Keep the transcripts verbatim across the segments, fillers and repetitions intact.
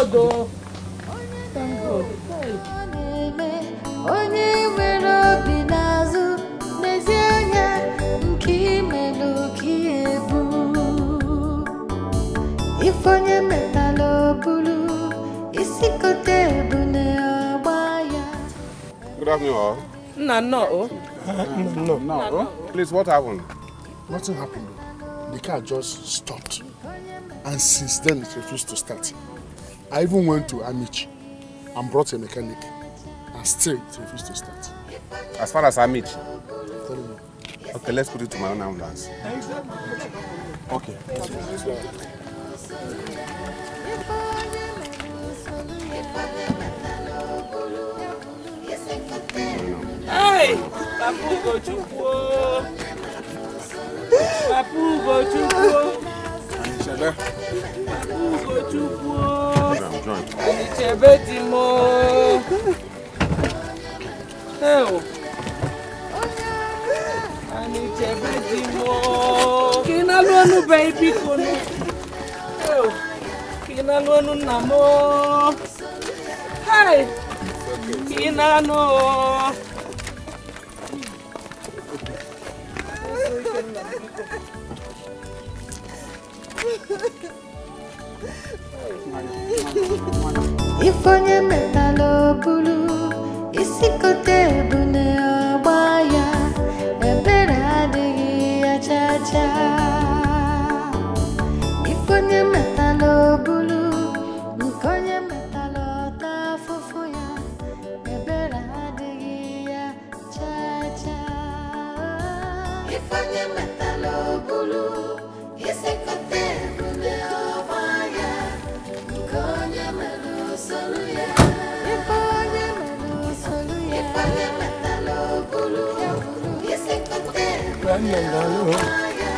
God, oh. Thank God. If onye metalo bulu, isikote bune obaya. Good afternoon, all. No, no. No, no. Please, what happened? Nothing happened. The car just stopped. And since then, it refused to start. I even went to Amici and brought a mechanic. And still, it refused to start. As far as Amici? Okay, let's put it to my own ambulance. Okay. Hey! Papu go chukwu! Papu go chukwu! Papu go chukwu! Anichebe timo! Hey! Anichebe timo! Kina luanu baby kono! Hey! Kina luanu namo! Hey! Kina no! If onye metalo bulu, isikote bune obaya, ebere adịghị ya cha cha. If onye metalo bulu, nkonye metalo ta fufu ya, ebere adịghị ya cha cha. If onye metalo bulu, isikote bune obaya, nkonye melu soluya. If onye melu soluya, if onye metalo bulu, isikote bune obaya.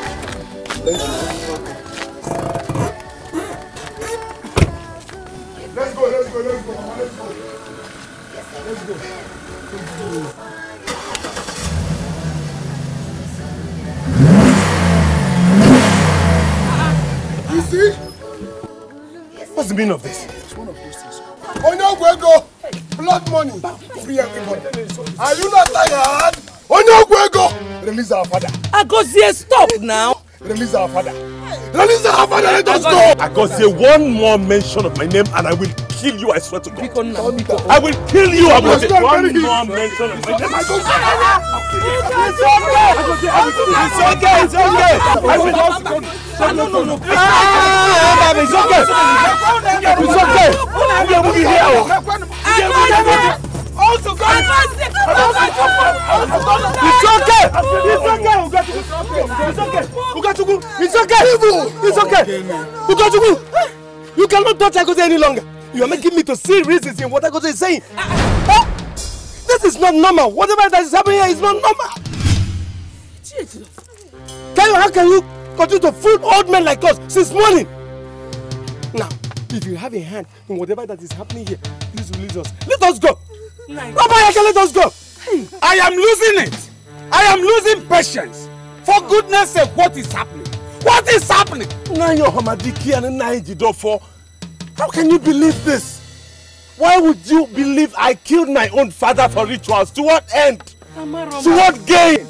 Let's go, let's go, let's go, let's go. Let's go. You see? What's the meaning of this? It's one of those things. Oh no, Gwego! Blood money! Free everybody. Are you not tired? Oh no, Gwego! Release our father. Agozie, stop now! Release our father. Release our father, let us go! Agozie, one more mention of my name and I will kill you, I swear to God. I will kill you, Agozie. One more mention of my name. It's okay, it's okay. I will just go. No, no, no, no. Ah, it's okay. It's okay. We are moving here. Also, God. It's okay. It's okay. It's okay. Ugatugu. It's okay. It's okay. Ugatugu. You cannot touch Agozie any longer. You are making me to see reasons in what Agozie is saying. Oh, this is not normal. Whatever that is happening here is not normal. Can you, how can you continue to fool old men like us since morning? Now, if you have a hand in whatever that is happening here, please release us. Let us go. Papa, let us go. Hey. I am losing it. I am losing patience. For goodness sake, what is happening? What is happening? How can you believe this? Why would you believe I killed my own father for rituals? To what end? To what gain?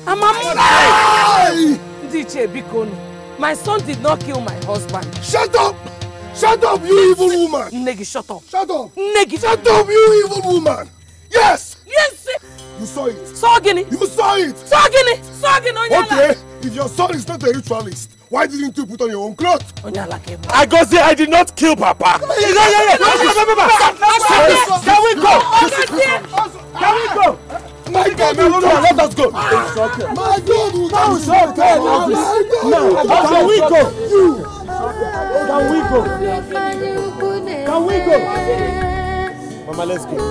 D J Bikono, my son did not kill my husband. Shut up! Shut up, you evil woman! Negi, shut up. Shut up! Negi, shut up, you evil woman! Yes! Yes! You saw it. Sogini! You saw it! Sogini! Sogini! Okay, if your son is not a ritualist, why didn't you put on your own clothes? I go say I did not kill Papa. Yeah, yeah, yeah. Can we go? Can we go? My God, no, no, no, let us go. It's okay. My God, we can we go? Can we go? Can we go? Mama, let's go.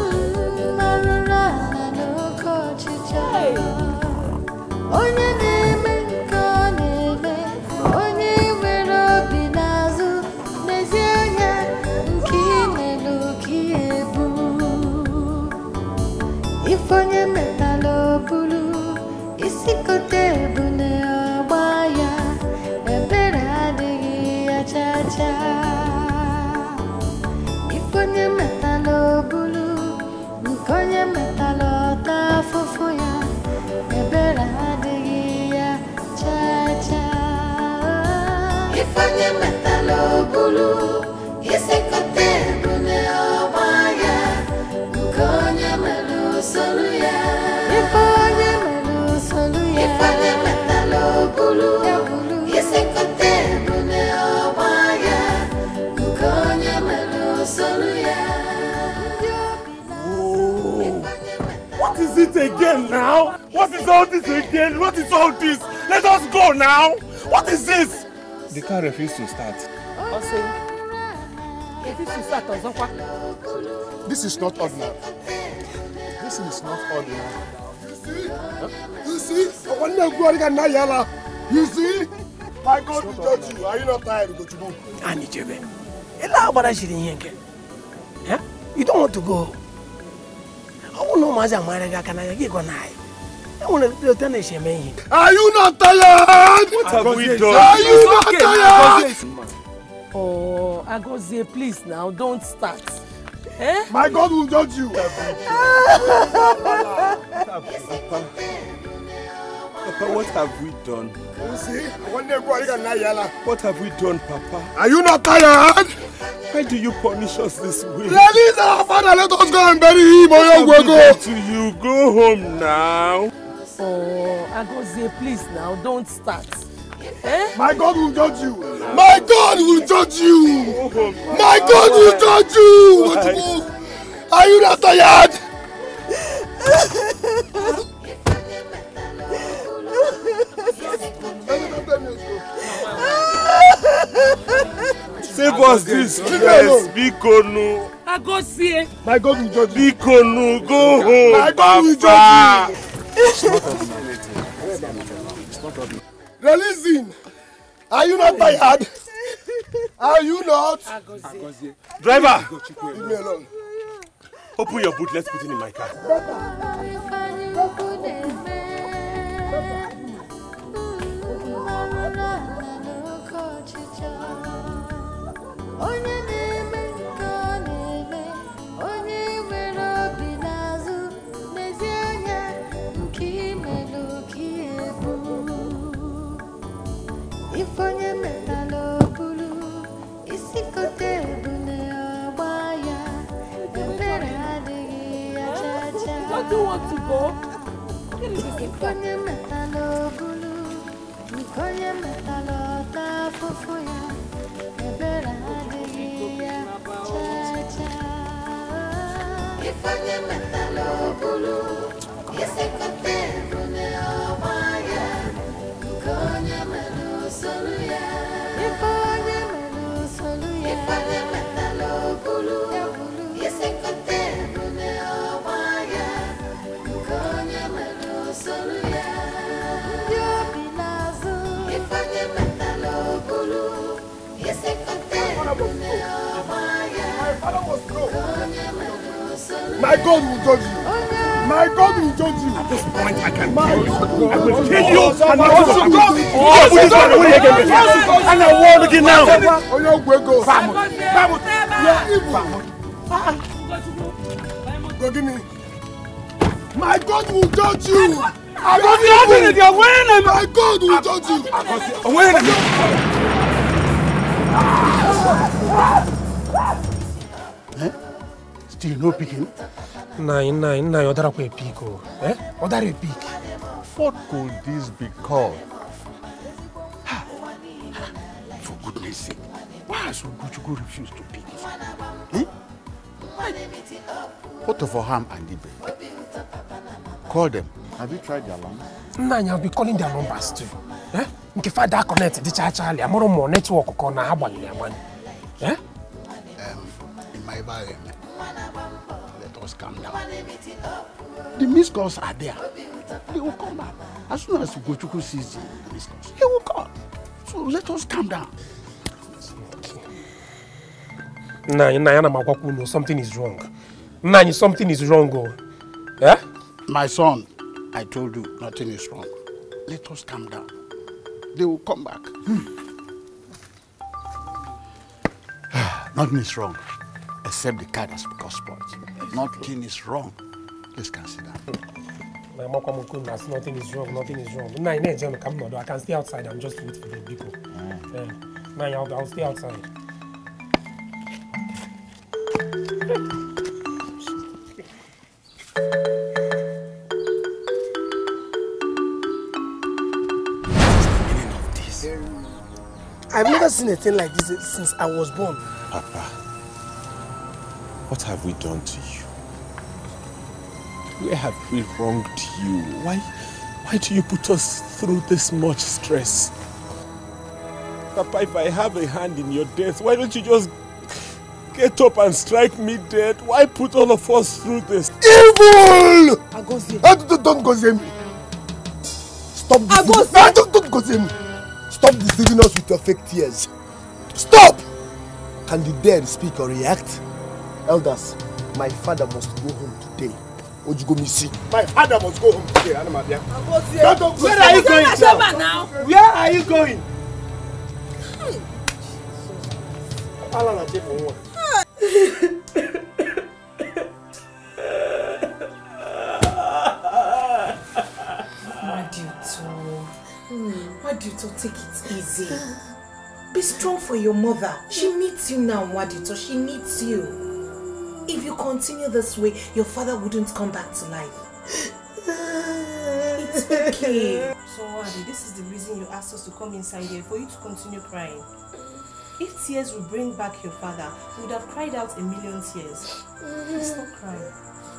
If onye metalo bulu, isikote bune obaya, ebere adịghị ya cha cha. If Ifonye metalo bulu, isikote bune obaya, ukonye melu soluya. Ifonye melu soluya. Ifonye metalo bulu, isikote bune obaya, ukonye melu soluya. What is it again now? What is all this again? What is all this? Let us go now. What is this? The car refused to start. Also, refused to start on This is not ordinary. This is not ordinary. You see? You see? You see? My God will judge you. Are you not tired? Go to go. Anichebe. You don't want to go. I want no matter what I can I get on high. I want to tell you. Are you not tired? What have we done? Are you not tired? Oh, Agozie, please now, don't start. Eh? My God will judge you. Papa, what have we done? You see? What have we done, Papa? Are you not tired? Why do you punish us this way? Release our father, let us go and bury him. What have we done to you? Go home now. Oh, Agozie, please now, don't start. Eh? My God will judge you. My God will judge you. My God will judge you. Are you not tired? Save us this stress, Bikonu. Agozie. My God will judge you. Bikonu, go home. My God will judge you. It's not ordinary. It's not ordinary. Release him. Are you not tired? Are you not? Agozie. Driver, leave me alone. Open your boot. Let's put it in my car. Ifonye metalo bulu, isikote bune obaya, ebere adigi achacha. Don't you want to go? Ifonye metalo bulu, ifonye metalo tafufuya, ebere adigi achacha. Ifonye metalo bulu, isikote bune obaya, ukonye melu soluya. Ifonye melu soluya. Ifonye metalo bulu, isikote bune obaya, ukonye melu soluya. Yobilazu. Ifonye metalo bulu, isikote bune obaya, ukonye melu soluya. My God will judge you. My God will judge you. At this point, I can My kill you. God I will will kill judge you. And I will God. go. Oh, put this one away again. And I warn again now. Oh, no, go, go. Vamos. Vamos. Yeah, evil. Go give me. My God will judge you. I got the other. They are wearing them. My God will judge you. I'm wearing them. Eh? Still no picking? Nine, nine, nine. Other way pick. Eh? Other way pick. What could this be called? For goodness sake, why has Ugochukwu refused to pick it? Eh? Why? Photo for Ham and Ibe. Call them. Have you tried their lines? Nanya, I'll be calling their numbers too. Eh? If I da connect the charge, I'm more network on a one. Eh? Um, in my environment, let us calm down. The missed calls are there. They will come back. As soon as Ugochukwu sees the missed calls, he will call. So let us calm down. Nanya, Nanya, something is wrong. Nanya, something is wrong. Oh. Eh? My son, I told you nothing is wrong. Let us calm down. They will come back. Hmm. Nothing is wrong, except the car has become spoiled. Nothing is wrong. Let's consider. Nothing is wrong, nothing is wrong. I can stay outside and just wait for the people. Mm. Yeah. Man, I'll, I'll stay outside. I've never seen a thing like this since I was born. Papa, what have we done to you? Where have we wronged you? Why, why do you put us through this much stress? Papa, if I have a hand in your death, why don't you just get up and strike me dead? Why put all of us through this? Evil! Agozie. Don't, don't go me. Stop deceiving. Ah, don't, don't go me. Stop deceiving us with your fake tears. Stop! Can the dead speak or react? Elders, my father must go home today. Ojugomisi. My father must go home today. Agozie. Where are you going now? Where are you going? Wadito, take it easy. Be strong for your mother. She needs you now, Wadito. She needs you. If you continue this way, your father wouldn't come back to life. It's okay. So, Wadi, this is the reason you asked us to come inside here, for you to continue crying. If tears will bring back your father, we would have cried out a million tears. Please stop crying.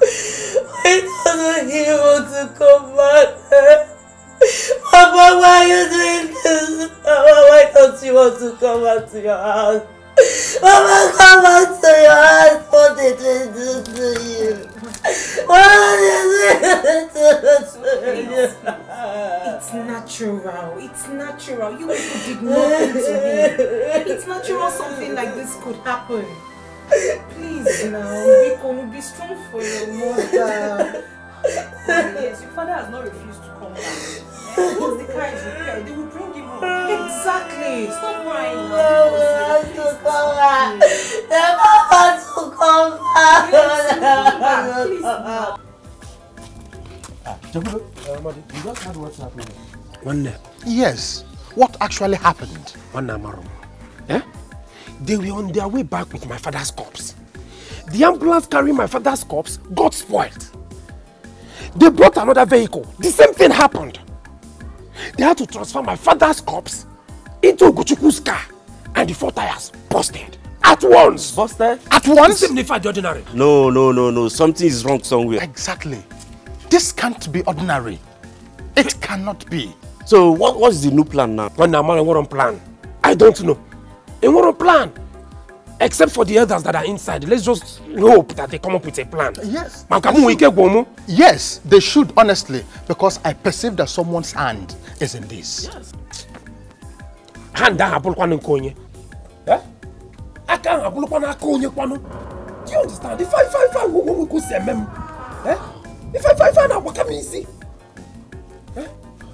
Why doesn't he want to come back? Papa, why are you doing this? Papa, why don't you want to come back to your house? Papa, come back to your house. What did they do to you? What did they do to you? It's natural. It's natural. You people did nothing to me. It's natural something like this could happen. Please now, be calm, be strong for your mother. Yes, your father has not refused to come back. Once the car is repaired, they will bring him home. Exactly. Stop crying now. Never to come back. Never to come back. Yes, please now. Ah, Jabulo, uh, Madi, you just heard what's happening. One day. Yes. What actually happened? One Amarum. Eh? They were on their way back with my father's corpse. The ambulance carrying my father's corpse got spoiled. They brought another vehicle. The same thing happened. They had to transfer my father's corpse into Ugochukwu's car, and the four tires busted. At once! Busted? At once? It's ordinary. No, no, no, no. Something is wrong somewhere. Exactly. This can't be ordinary. It cannot be. So, what, what's the new plan now? When I'm on plan, I don't know. In what plan? Except for the elders that are inside, let's just hope that they come up with a plan. Yes. Yes, they should, honestly, because I perceive that someone's hand is in this. Yes. Hand that happen kwanu konye. Eh? I can't happen kwanu konye kwanu. Do you understand? If I find find who who go see mem. Eh? If I find find what can easy? Eh?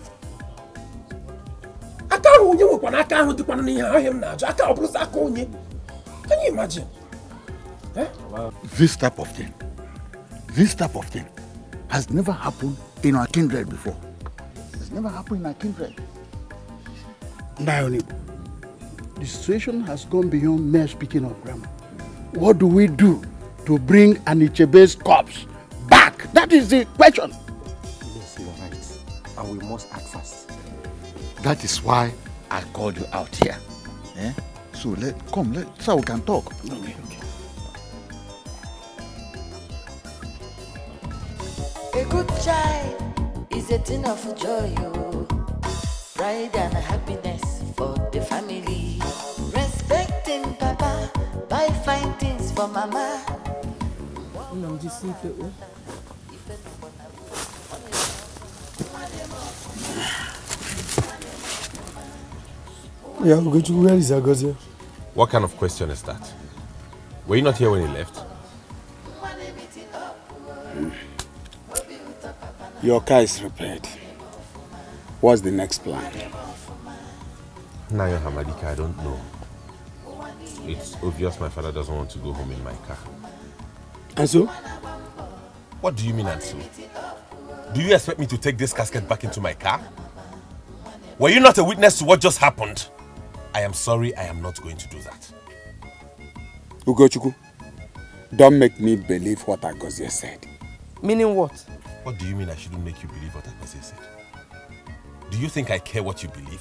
I can't onye wo kwanu I can't do kwanu ni ha him na. I can't open sa konye. Can you imagine? Eh? This type of thing, this type of thing has never happened in our kindred before. It's never happened in our kindred. Naoni, the situation has gone beyond mere speaking of grammar. What do we do to bring Anichebe's corpse back? That is the question. Yes, you are right. And we must act fast. That is why I called you out here. Eh? So let come, let so we can talk. Okay, okay. A good child is a thing of joy, oh. Pride and happiness for the family. Respecting Papa, buy fine things for Mama. Yeah, we're going to where is Agozie? What kind of question is that? Were you not here when he left? Your car is repaired. What's the next plan? Nayo Hamadika, I don't know. It's obvious my father doesn't want to go home in my car. And so? What do you mean, and so? Do you expect me to take this casket back into my car? Were you not a witness to what just happened? I am sorry, I am not going to do that. Ugochukwu, don't make me believe what Agozie said. Meaning what? What do you mean I shouldn't make you believe what Agozie said? Do you think I care what you believe?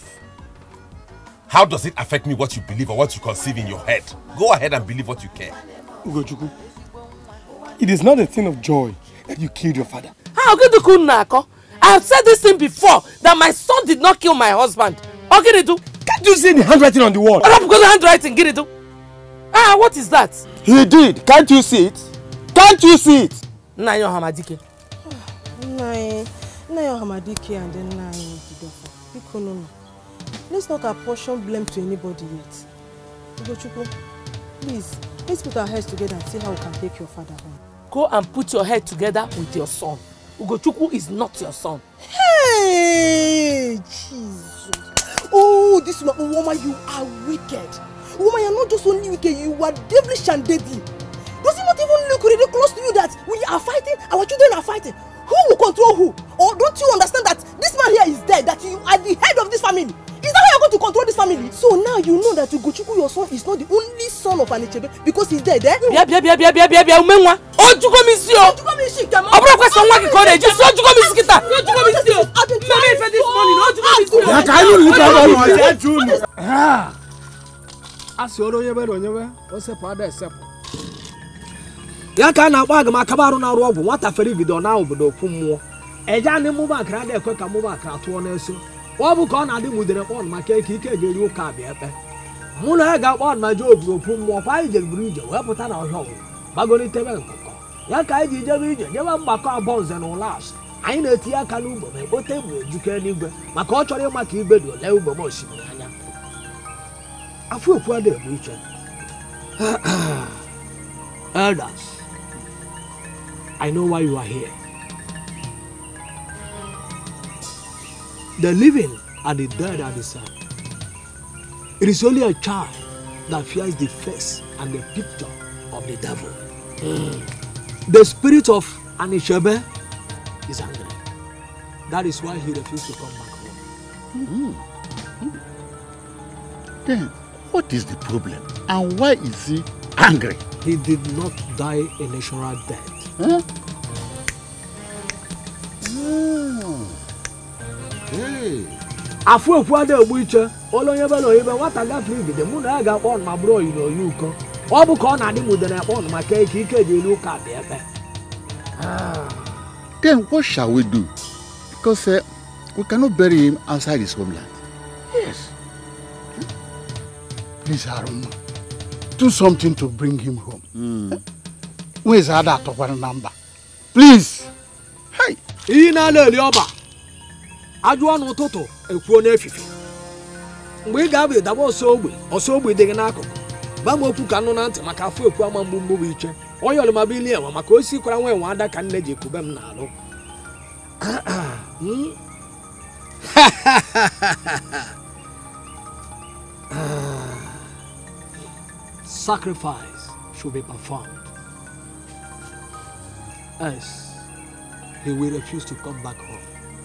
How does it affect me what you believe or what you conceive in your head? Go ahead and believe what you care. Ugochukwu, it is not a thing of joy that you killed your father. How could you Nako? I have said this thing before, that my son did not kill my husband. How can it do? Can't you see the handwriting on the wall? What because the handwriting, get it do? Ah, what is that? He did. Can't you see it? Can't you see it? Nayo Hamadike. Nayo Nayo Hamadike and then Nayo Didofo. Ikonono. Let's not apportion blame to anybody yet. Ugochukwu, please, let's put our heads together and see how we can take your father home. Go and put your head together with your son. Ugochukwu is not your son. Hey, Jesus. Oh, this woman, you are wicked. Woman, you're not just only wicked, you are devilish and deadly. Does it not even look ridiculous to you that we are fighting, our children are fighting? Who will control who? Or don't you understand that this man here is dead, that you are the head of this family? Is that how you're going to control this family? So now you know that Ugochukwu, your son, is not the only son of Anichebe because he's dead, eh? Bia bia bia bia bia bia bia umenwa. Ojugo misio. Ojugo misika. Obro question wa ki kore ji so ojugo misikita. Ojugo misio. Mama ife this morning ojugo misio. Ya ka you look at all my junu. Ah. Asoro yebe ro nyebe, o se pa da sepo. Ya ka na agba agama kabaru na ru ogwu nwata fere bido na obodo okwu mmụọ. Eja ni mu ba kra da ekwe ka mu ba kra to na eso. Obu ka na adi mudere pon maka ike ike geri uka bia pe. Mu na ga pon ma jo obodo okwu mmụọ kwa ije buru ije we puta na ohio. Bagoni tebe nkoko. Ya ka iji jebe ije jebe mgbakọ abonze na ulas. Anyị na-eti aka n'ugbo ma ekpote bụ ejike n'igwe maka ọ chọrọ ịma ka igwe dị ole ugbo ma osimiri anya. Afọ okwu ada egbu iche. Elders, I know why you are here. The living and the dead are the same. It is only a child that fears the face and the picture of the devil. Mm. The spirit of Anichebe is angry. That is why he refused to come back home. Mm. Mm. Then, what is the problem? And why is he angry? He did not die a natural death. Huh? Mm. Hey. Afu okwu ada egbu iche olonye belo ibe nwata gafere igide mụ na ya ga-akpọ ọnụ ma bụrụ oyi na oyi ụkọ ọ bụ ka ọ na-adị mudere akpọ ọnụ maka ike ike dị elu ụka bịa ebe. Then what shall we do? Because uh, we cannot bury him outside his homeland. Yes. Please, Haruna, do something to bring him home. Mm. Where is that one number? Please. Hey, he na leli oba. Ajụọ n'ụtụtụ ekwuo n'efife. Mgbe ị ga-abụ ịdaba ọsọ ogbe ọsọ ogbe dị gị n'akụkụ gba m okwu ka nụ na ntị maka afọ ekwu ama mgbu mgbu bụ iche onye ọlụma bụ ili enwe maka osi kwara nwa enwe ada ka nne ji ekwube m n'alụ. Sacrifice should be performed. Else, he will refuse to come back home.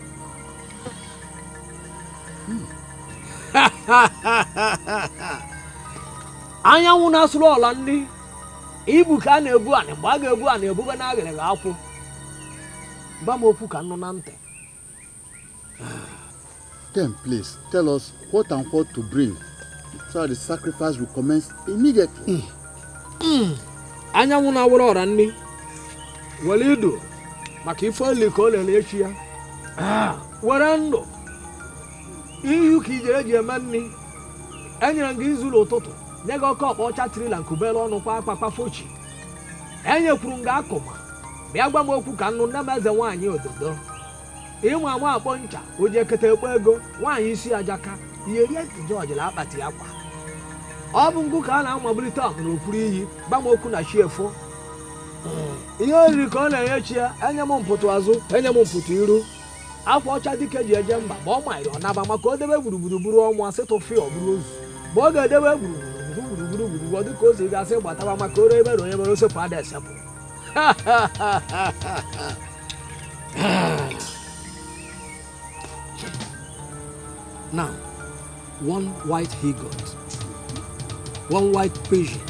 Anyanwụ na-asụrụ ọla ndị ibu ka a na-ebu anị mgbe a ga-ebu anị ebube na agịrị ga-akwụ gba m okwu ka nnụ na ntị. Then please tell us what and what to bring so that the sacrifice will commence immediately. Anyanwụ na-awụrụ ọra nri were ido maka ife oli ka ọ lere echi ya were ndụ iyu ka ijere ji eme nri enyere gị izu n'ụtụtụ nye gị ọkọ ọkpa ọcha tirila nkubele ọnụ kwa akpakpa fochi enyekwuru m gị akụma bịa gwa m okwu ka nnụ nne m eze nwaanyị ododo ịmụ ama akpọ ncha o ji ekete ekpo ego nwaanyị isi ajaka ihe rie ntị George la akpati akwa ọ bụ ngụ ka a na-amabilite ọhụ n'okpuru iyi gba m okwu na chi efo ihe oriri ka ọ na-enye chi ya enye m mpụtụ azụ enye m mpụtụ iru akwa ọcha dike ji eje mba ma ọ maịrị ọ naba maka o debe gburugburu buru ọnwa asịtụfe ọ bụrụ ozu ma ọ ga-edebe gburugburu gburugburu gburugburu ọ dịka ozi gasị gbataba maka ore ebe na onye mere osepụ ada esepụ. Now, one white he-goat, one white pigeon,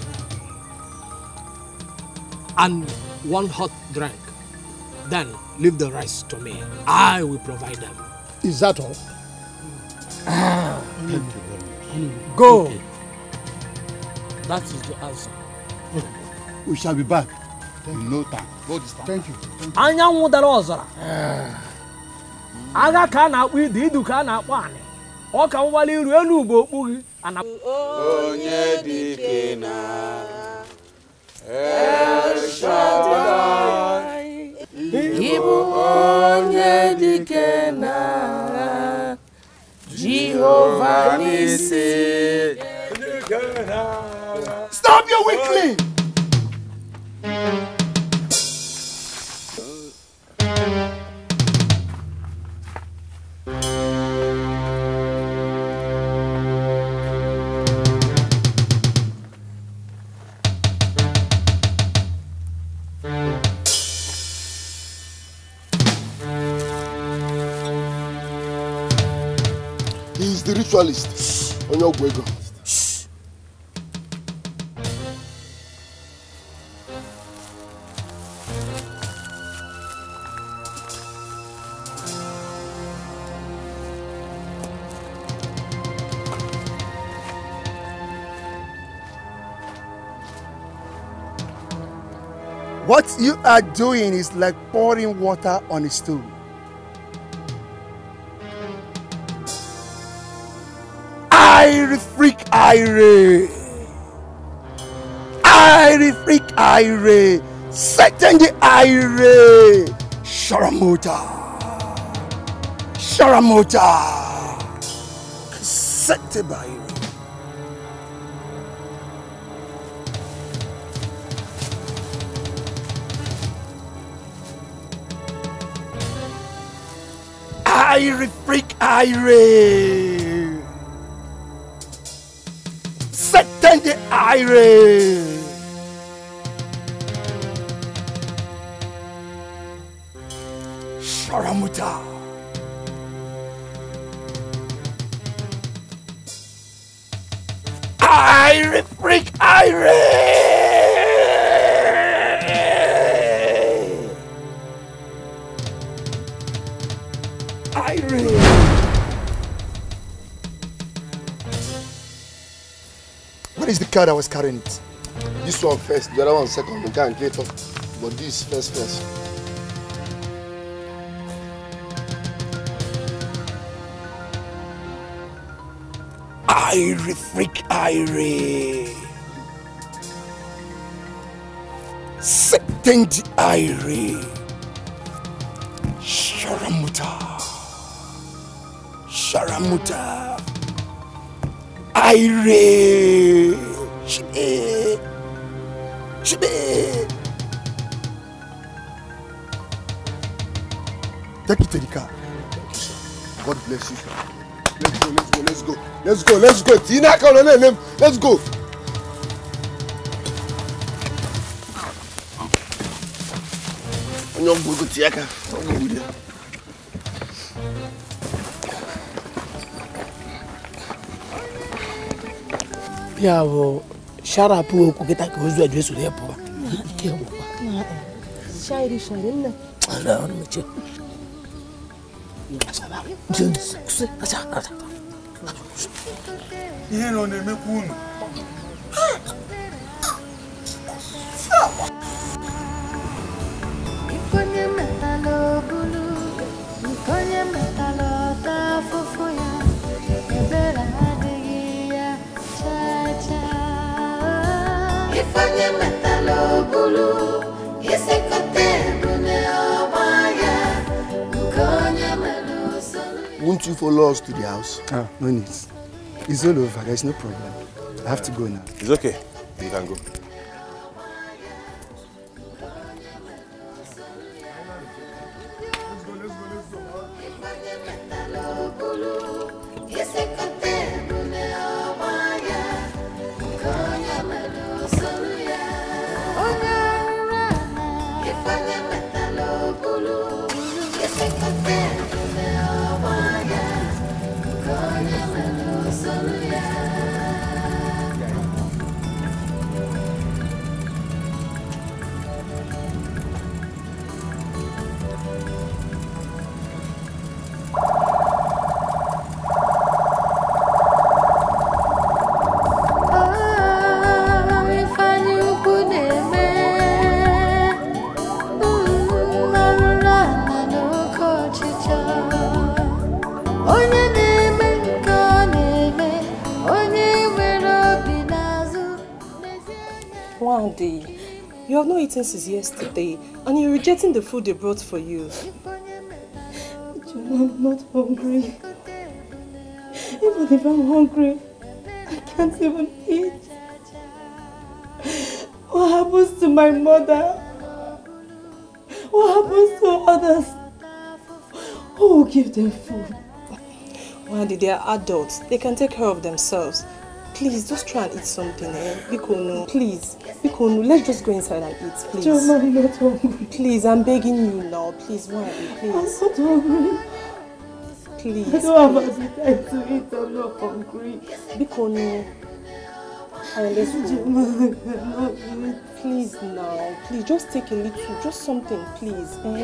and one hot drink. Then leave the rest to me. I will provide them. Is that all? Ah, thank you very much. Go. Okay. That is the answer. We shall be back in no time. Go this time. Thank you. Thank you. Anyanwụ dara ọzara. Agha ka na-akpọ ide idu ka na-akpọ anị. Ọ ka nwale iru elu ugbo okpughi ana. Onye dike na El Shaddai. Ibu onye dike na Jehovah Nissi. Stop your weakling! He is the ritualist. Onyobuego. What you are doing is like pouring water on a stone. Irie freak Irie. Irie freak Irie. Satan the Irie. Sharamota. Sharamota. Satan the Irie. Irie freak Irie. Satan the Irie. Sharamuta. Irie freak Irie. Irie. What is the car that was carrying it? This one first, the other one second. We can't get off. But this first, first. Irie freak Irie. Satan the Irie. Sharamuta. Sharamuta. Irie. Shibe. Shibe. Take it to the car. Thank you, sir. God bless you. Let's go, let's go, let's go. Let's go, let's go. Tina, come on, let's go. On your book, Tiaka. I'll go with you. Yeah, well, shut up, you get a good address to the airport. Shady, shady, no. I don't know. Here on the Mekun. Won't you follow us to the house? Ah, no need. It's all over. There's no problem. I have to go now. It's okay. You can go. Solo Wande, you have not eaten since yesterday, and you're rejecting the food they brought for you. I'm not hungry. Even if I'm hungry, I can't even eat. What happens to my mother? What happens to others? Who will give them food? Wande, they are adults. They can take care of themselves. Please, just try and eat something, eh? Bikono, please. Bikono, let's just go inside and eat, please. Joma, I'm not hungry. Please, I'm begging you now. Please, Wande, please. I'm not hungry. Please. I don't have appetite to eat. I'm not hungry. Bikono. Alright, let's go. Please now. Please, just take a little. Just something, please. Eh?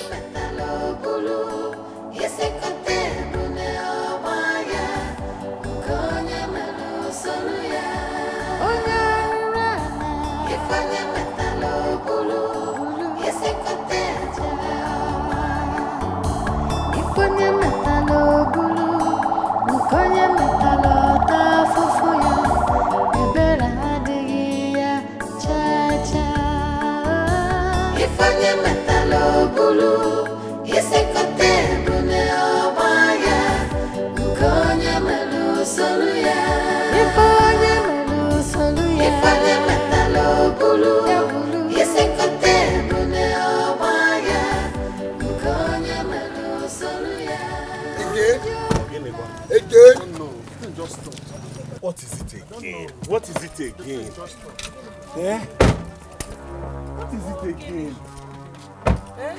Again? No, no, just stop. What is it again? No, no. What is it again? Just stop. Eh? What is it again? Eh?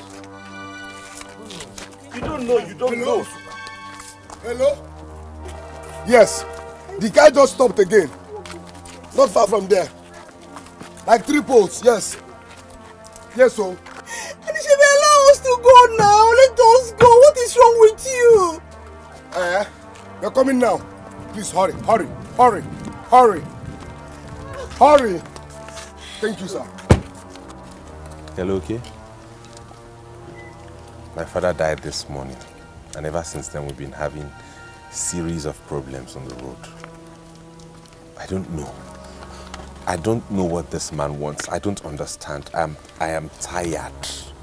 You don't know, you don't Hello? know. Hello? Yes, the guy just stopped again. Not far from there. Like three poles, yes. Yes, so. And you should allow us to go now. Let us go. What is wrong with you? Eh? You're coming now. Please hurry, hurry, hurry, hurry, hurry. Thank you, sir. Hello, okay? My father died this morning, and ever since then we've been having a series of problems on the road. I don't know. I don't know what this man wants. I don't understand. I'm, I am tired.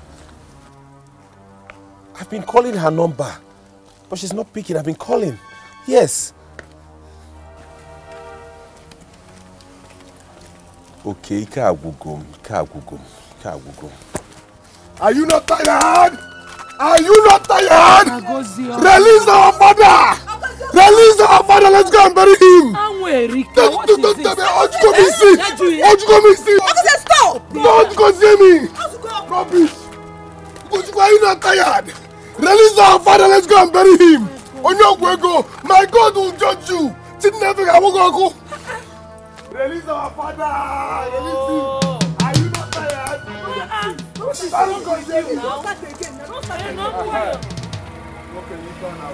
I've been calling her number, but she's not picking. I've been calling. Yes. Okay, Kagugum, Kagugum, Kagugum. Are you not tired? Are you not tired? Release our father! Release our father! Let's go and bury him! Don't, what don't, don't tell me! Ojuko me see! Ojuko me see! Stop! No, Ojuko see me! Rubbish! Ojuko, are you not tired? Release our father! Let's go and bury him! Onyokwego, my God will judge you! Release our father! Release him! Are you not tired? What is wrong with you now? Don't start again. Don't start again. Okay, you go now.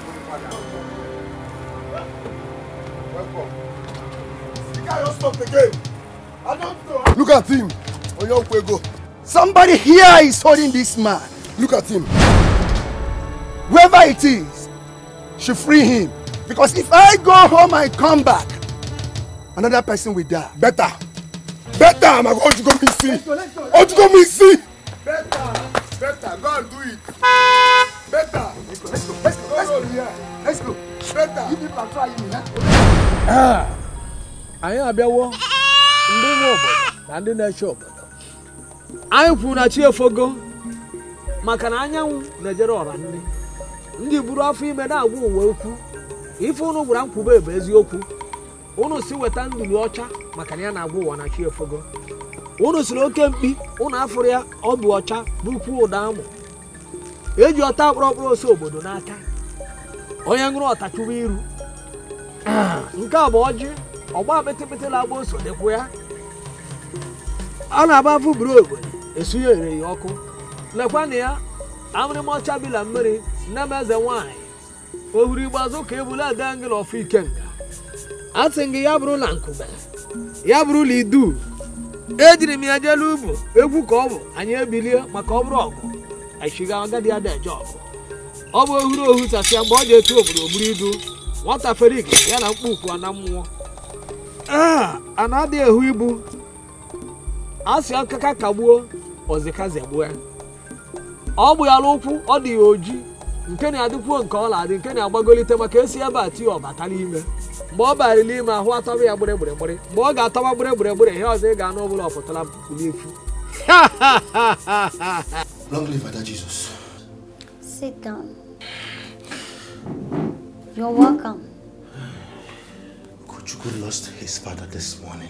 Welcome. The guy just stopped again. I don't know. Look at him. Onyokwego. Somebody here is holding this man. Look at him. Whoever it is, should free him. Because if I go home and come back, another person will die. Better. Better. My God, you go me see. Oh, you go me see. Better. Better. Go and do it. Better. Let's go. Let's go. Let's go. Let's go. Let's go. Better. You people are trying me. Ah. I am a bewo. Ndi mo obodo. Na ndi na shop. Anyị kwuru na chi efogo. Maka na anyanwụ na-ejere ọra ndị. Ndị buru afọ ime na-agwa uwe okwu. Ife unu gwara nkwube ebe eziokwu. Unu si weta ndulu ọcha maka na ya na-agwa ụwa na chi efogo. Unu siri oke mkpi, unu afụrụ ya ọ bụ ọcha bụkwu ụda amụ. Eji ọta kpọrọkpọrọ ose obodo n'aka. Onye ṅụrụ ọta chụwa iru. Nke a bụ ọjị, ọgba pịtịpịtị na-agba ose dịkwa ya. A na-aba afụ buru ogbenye, esunye ere ya ọkụ. Lekwa na ya, amịrịmọcha bila mmiri, nne m eze nwaanyị. Ohuru Igbazu ka ebule ada ngịla ọfụ ikenga. Asị gị ya bụrụ na nkube, ya bụrụ na idu. Ejiri m ya jelu ugwu, egwu ka ọ bụ, anyị ebilie maka ọ bụrụ ọgụ. Eshiga agadi ada eje ọgụ. ọ bụ ohuru ohu chasịa mgbe ọ ga-etu obodo buru ibu nwata ferik ya na mkpukwu ana mmụọ a na-adị ehu ibu asị akaka kagbuo ozikazi egbuo ọ bụ ya n'ụkwụ ọ dị ya oji nke na-adịkwuo nke ọ na-adị nke na-agbagolite maka esi ebe a tie ọbata n'ime mgbe ọ bara n'ime ahụ atọba ya gbere gbere gbere mgbe ọ ga-atọba gbere gbere gbere ihe ọzọ ị ga-anụ ọbụla ọpụtara n'efu. Long live Father Jesus. Sit down. You're welcome. Kuchuku lost his father this morning.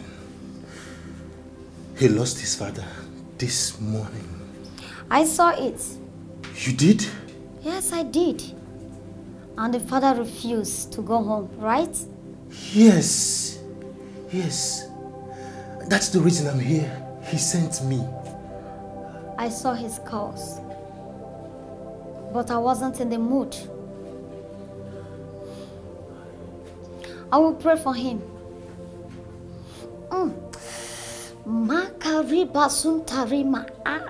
He lost his father this morning. I saw it. You did? Yes, I did. And the father refused to go home, right? Yes. Yes. That's the reason I'm here. He sent me. I saw his calls. But I wasn't in the mood. I will pray for him. Mm. Makariba suntarima.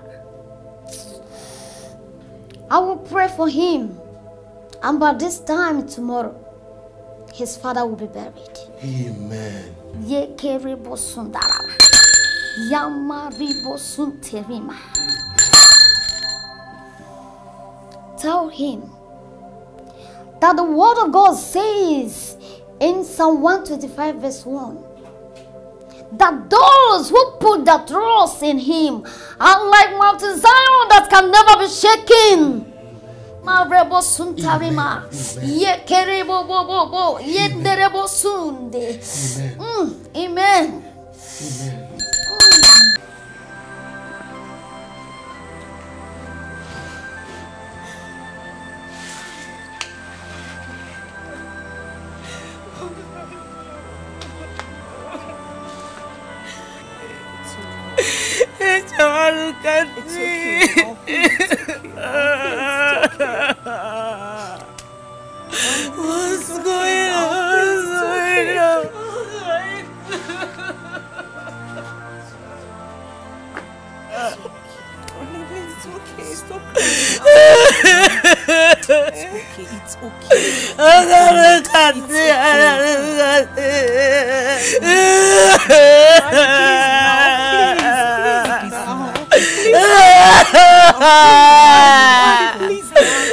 I will pray for him. And by this time tomorrow, his father will be buried. Amen. Yekeribo sundara. Yamaribo sunterima. Tell him that the word of God says in Psalm one twenty-five verse one that those who put their trust in him are like Mount Zion that can never be shaken. Marebo suntarima, yekerebo bo bo bo, yenderebo sunde. Amen. Amen. Look at it's me. Okay. It's okay. What's going on? What's going on? It's okay. Stop crying. It's okay. It's okay. I don't look at me. I don't Please,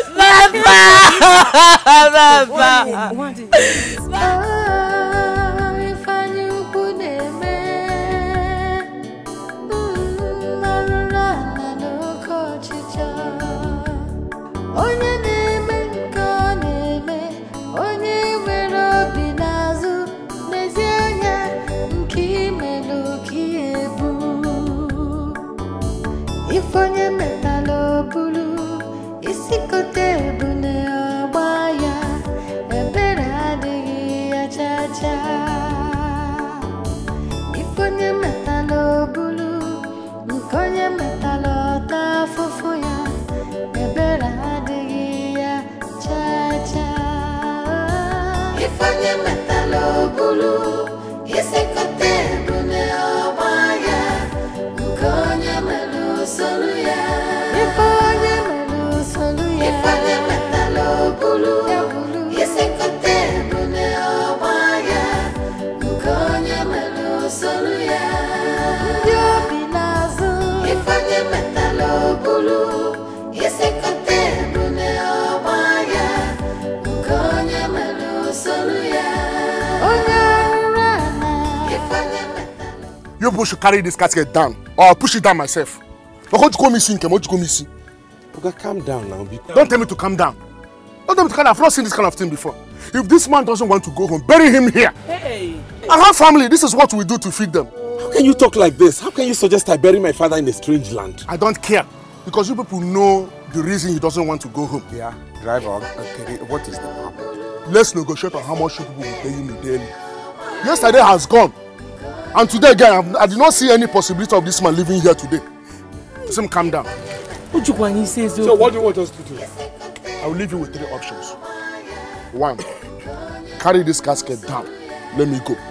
You people should carry this casket down, or I'll push it down myself. But what you call me see? What you call me see? Okay, calm down now. Because... Don't tell me to calm down. Don't tell me to calm down. I've not seen this kind of thing before. If this man doesn't want to go home, bury him here. Hey. I have family. This is what we do to feed them. How can you talk like this? How can you suggest I bury my father in a strange land? I don't care. Because you people know the reason he doesn't want to go home. Yeah, driver, okay, what is the problem? Let's negotiate on how much you people will pay him daily. Yesterday has gone. And today again, I did not see any possibility of this man living here today. Let him calm down. So what do you want us to do? I will leave you with three options. One, carry this casket down. Let me go.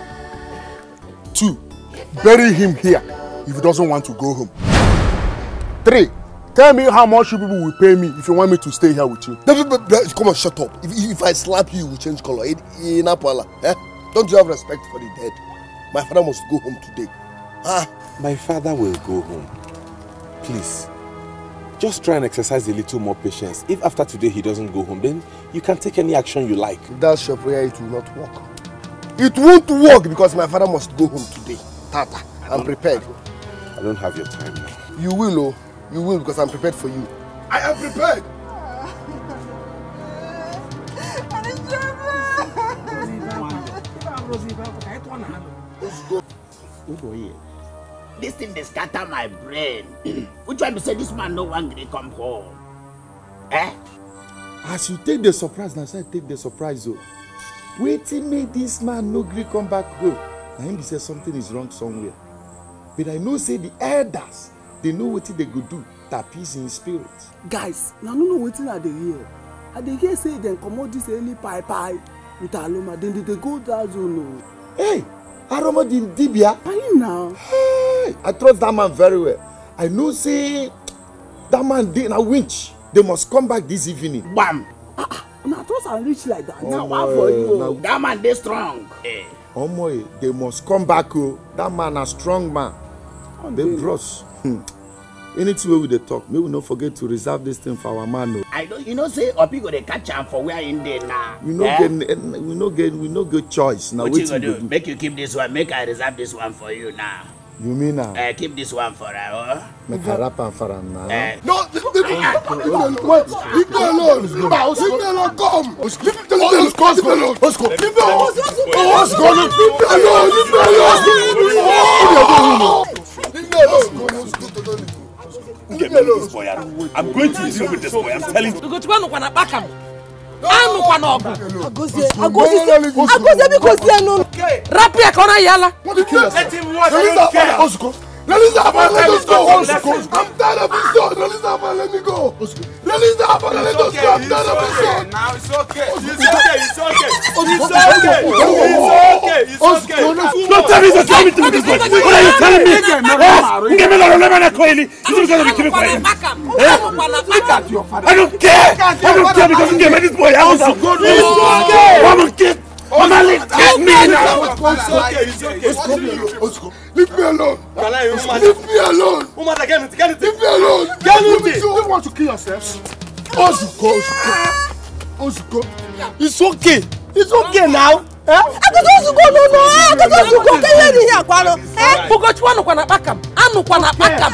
Two, bury him here if he doesn't want to go home. Three, Tell me how much you people will pay me if you want me to stay here with you. Come on, shut up. If, if I slap you, you will change color. In, in Apala, eh? Don't you have respect for the dead? My father must go home today. Ah. My father will go home. Please. Just try and exercise a little more patience. If after today he doesn't go home, then you can take any action you like. If that's your prayer, it will not work. It won't work because my father must go home today. Tata, I'm prepared. I don't have your time now. You will, oh. You will because I'm prepared for you. I am prepared. This thing they scatter my brain. Which one to say this man no one will come home? Eh? As you take the surprise, now say take the surprise. Oh. Waiting make this man no gree come back home. Now him say something is wrong somewhere. But I know say the elders, they know what they go do. That peace in spirit. Guys, now no know what I dey hear. I dey hear say then comot this early pie pie with Aloma. Then they go that zone. Hey, Aroma di Dibia. Are you now? Hey, I trust that man very well. I know say that man dey na winch. They must come back this evening. Bam. Ah, ah, na trust and reach like that. Oh now my, one for you. now, that man dey strong. Hey. Oh my, they must come back. Oh, that man a strong man. They bros. Hmm. Anything we dey talk, may we not forget to reserve this thing for our man. No. I don't, you know, say Obi go dey catch him for where in there now. We no eh? get, we no get, we no get choice now. What you gonna do? do? Make you keep this one. Make I reserve this one for you now. You mean now? Uh, keep this one for her. Uh, Make her rap and for her now. Uh, no, leave me alone. Leave me alone. Leave me alone. Come. Leave me alone. Leave me alone. Let's go. Leave me alone. Let's go. Leave me alone. Leave me alone. Leave me alone. Get me this boy. I'm going to deal with this boy. I'm telling you. You go to one on a back him. Anu kwa nobu. Agozie, Agozie, Agozie because no. Rapia kona yala. Let him watch. Let's go. Release that man, let us go. I'm tired of this son. Release that man, let me go. Release that man, let us go. I'm tired of this son. Now it's okay. It's okay. It's okay. It's okay. It's okay. It's okay. Don't tell me to tell me to this boy. What are you telling me? Give me the lemon and coily. This is going to be killing for him. I don't care. I don't care because you gave me this boy. I also go. I don't care. Mama, leave me now. It's okay. It's okay. Let's go. Leave me alone. Leave me alone. Woman, get it. Get it. Leave me alone. Get it. You want to kill yourself? Ozuko, Ozuko, Ozuko. It's okay. It's okay now. Eh? Agozie Ozuko no no. Agozie Ozuko can you hear kwano? Eh? Bugochi wanu kwa na bakam. Anu kwa na bakam.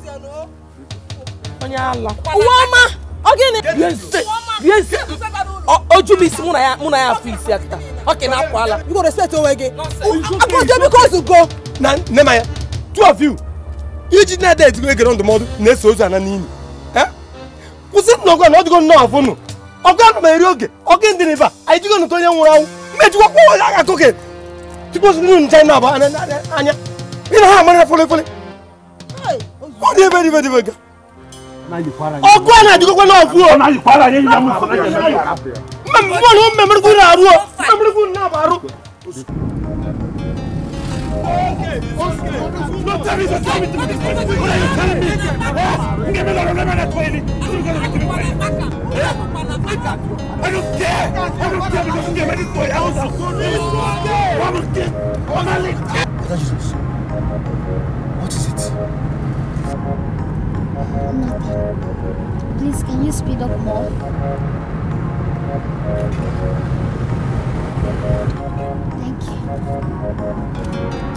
Onya Allah. Wama. Ogini. Yes. Yes. Oju mi si muna ya muna ya fix yakta. Okay na kwala. You go respect Owege. Agozie because you go. Na Nemaya. Two of you. You did not dare to go get on the model. Neso Ozu ananini. Eh? Was it no go not go no afunu? Oga no eri oge. Oge ndi neba. Ai ji go no to yen wura wu. Meji wo wo ya ka koke. Tipo so nu China ba anya. Ina ha mara fole fole. Hey. What dey very very very. Na yi para. Ogo na ji go no afu. Na yi para yen ya mu so na je. Mem mo no mem go na aru. Mem go na ba aru. Okay, okay. Don't tell me to tell me to this boy. What are you telling me? Give me the lemon and coily. This is going to be killing for him. I don't care. I don't care because you gave me this boy. I was a good man. I don't care. I'm a little. Jesus. What is it? Nothing. Please, can you speed up more? Thank you.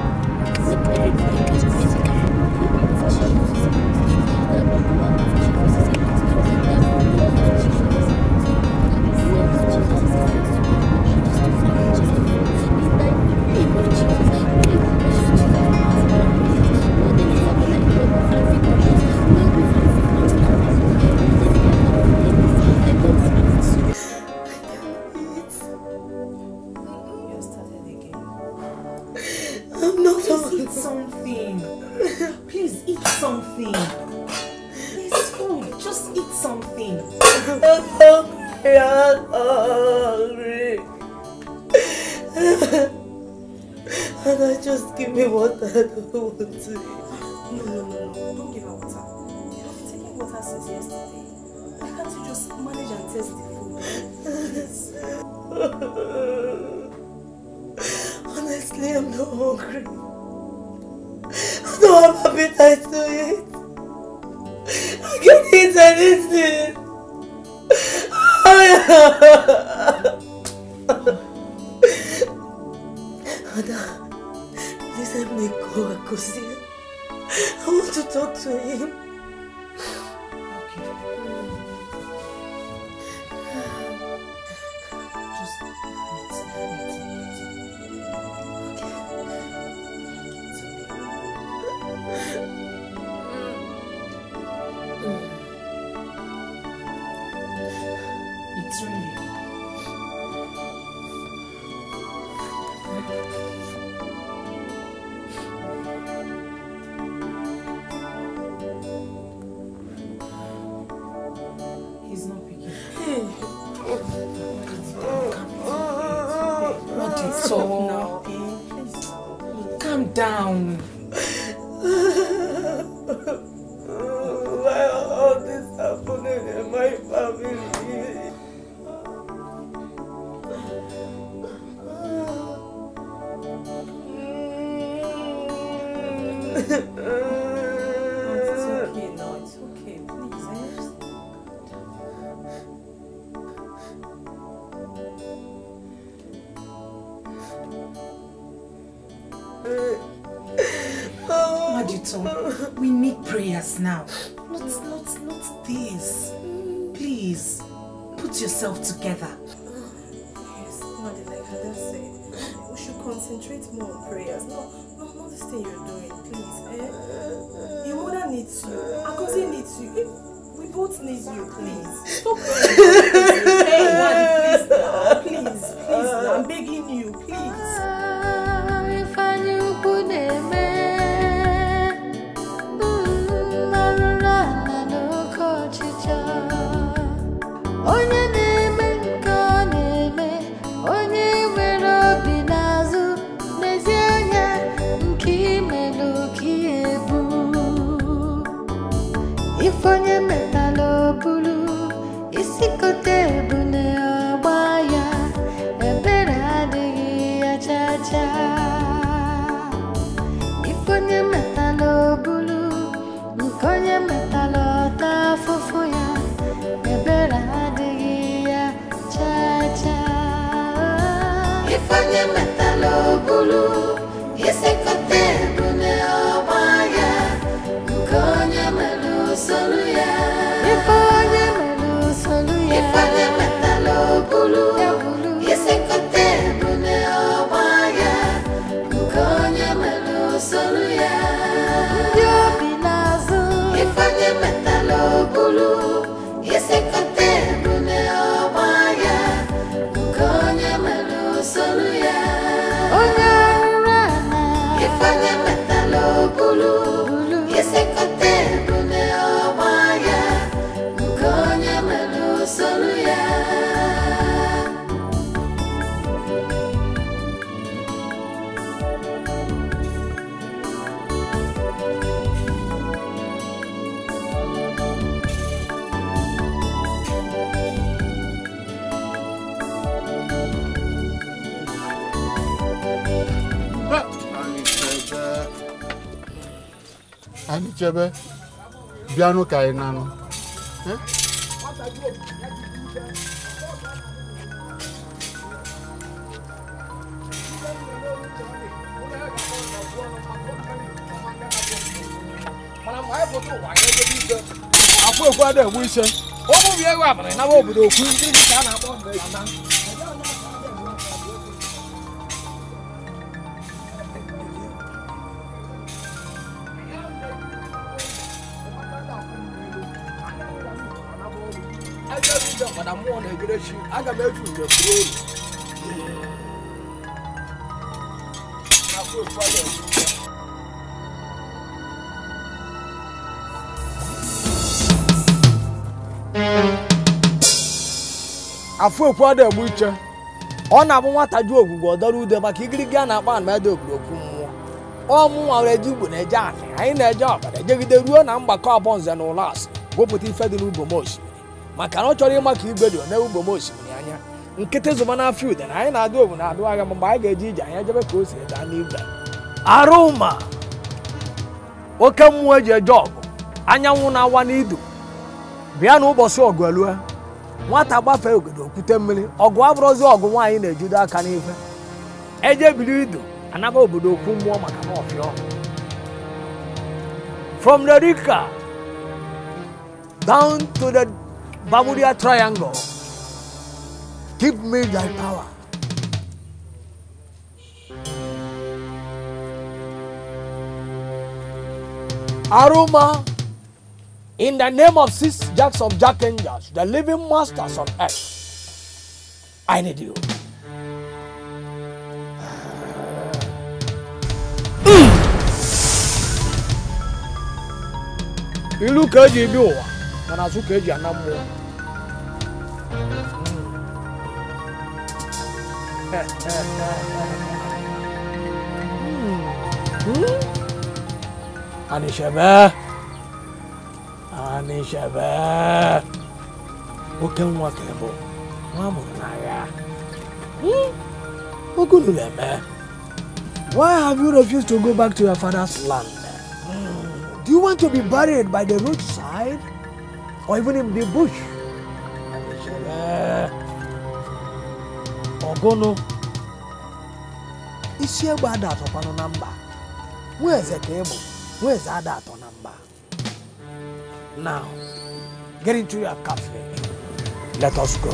I'm not Just eat something. Please eat something. It's food. Just eat something. I'm hungry. I'm hungry. And I just give me water. I don't want to eat. No, no, no, no. Don't give her water. You have to take her water since yesterday. Why can't you just manage and taste the food? Honestly, I'm not hungry. I don't have appetite to eat. I can't eat anything. Ada, please help me go, Akosi. I want to talk to him. It's really. He's not picking. What is so now? Please calm down. Why are all this happening in my family? It's okay now, it's okay, please. I Majuto, we need prayers now. Not, not, not this. Please, put yourself together. Yes, Mother, like Ada said, we should concentrate more on prayers. No, no, not this thing you're doing, please. Eh? Your mother needs you. Akosi needs you. We both need you, please. Stop praying. Hey, Mother, please now. Please, please now. I'm begging you, please. Onye na-eme nke ọ na-eme, onye nwere obi n'azụ, n'ezi anya nke imelu ka ebu. Ife onye metala obulu, isi kote ebune ọgba ya, ebere adịghị ya cha cha. Ife onye metala obulu, nke onye metala ọta afụfụ ya, ebere adịghị ya cha cha. Ife onye metala obulu, isi kote ebune ọgba ya, nke onye melu solu ya. Ife onye melu solu ya. Ife onye metala obulu, isi kote ebune ọgba ya, nke onye melu solu ya. Ndị obi n'azụ. Ife onye metala obulu, isi kote ebune ọgba ya, nke onye melu solu ya. Onye arụrụ ana. Ife onye metala obulu, isi kote ebune ọgba ya, nke onye melu solu ya. Ani chebe biano kai nano. Eh? Afu ekwu ada egbu ise. Obu bi ewu abara na obodo okwu ndị ka na akpọ mbe ya. Madam mo na egere chi aga m eju nje buru olu. Afu ekwu ada egbu ise. Afu ekwu ada egbu iche. Ọ na-abụ nwata ju ogwugwu ọdọrọ ude maka igirigi a na-akpa anụ ede obodo okwu mmụọ. Ọ mụ nwa were ji Igbo na-eje anị, anyị na-eje ọbara ejegide ruo na mgbakọ abụọ nze na ụlọ asị. wepụta ife dị n'ugbo m osimiri maka na ọ chọrọ ịma ka igwe dị one ugbo m osimiri anya nkịtị zụba n'afọ ude na anyị na-adụ obu na-adụ agha mgbe anyị ga-eji ije anyị ejebe ka o si daa n'igwe arụma oke mmụọ eji eje ọgụ anyanwụ na-awa n'idu bịa n'ụbọchị ọgụ elue nwata gbafee ogodo okwute mmiri ọgụ abụrụzi ọgụ nwaanyị na-ejido aka n'ife eje biri idu anaba obodo okwu mmụọ maka na ọfịa from the Rika down to the Bermuda Triangle. Give me thy power. Aroma, in the name of six jacks of Jack Angels, the living masters on earth, I need you. Ilu ka eji ebi ụwa mana azụ ka eji ana mmụọ. Anishebe Anishebe oke nwa ka ebo nwa amụrụ n'agha. Ogunu na-eme. Why have you refused to go back to your father's land? Do you want to be buried by the roadside or even in the bush? Ogono. Isi egbe ada atọkwanụ na mba. Where's the cable? Where's ada atọ na mba? Now, get into your cafe. Let us go.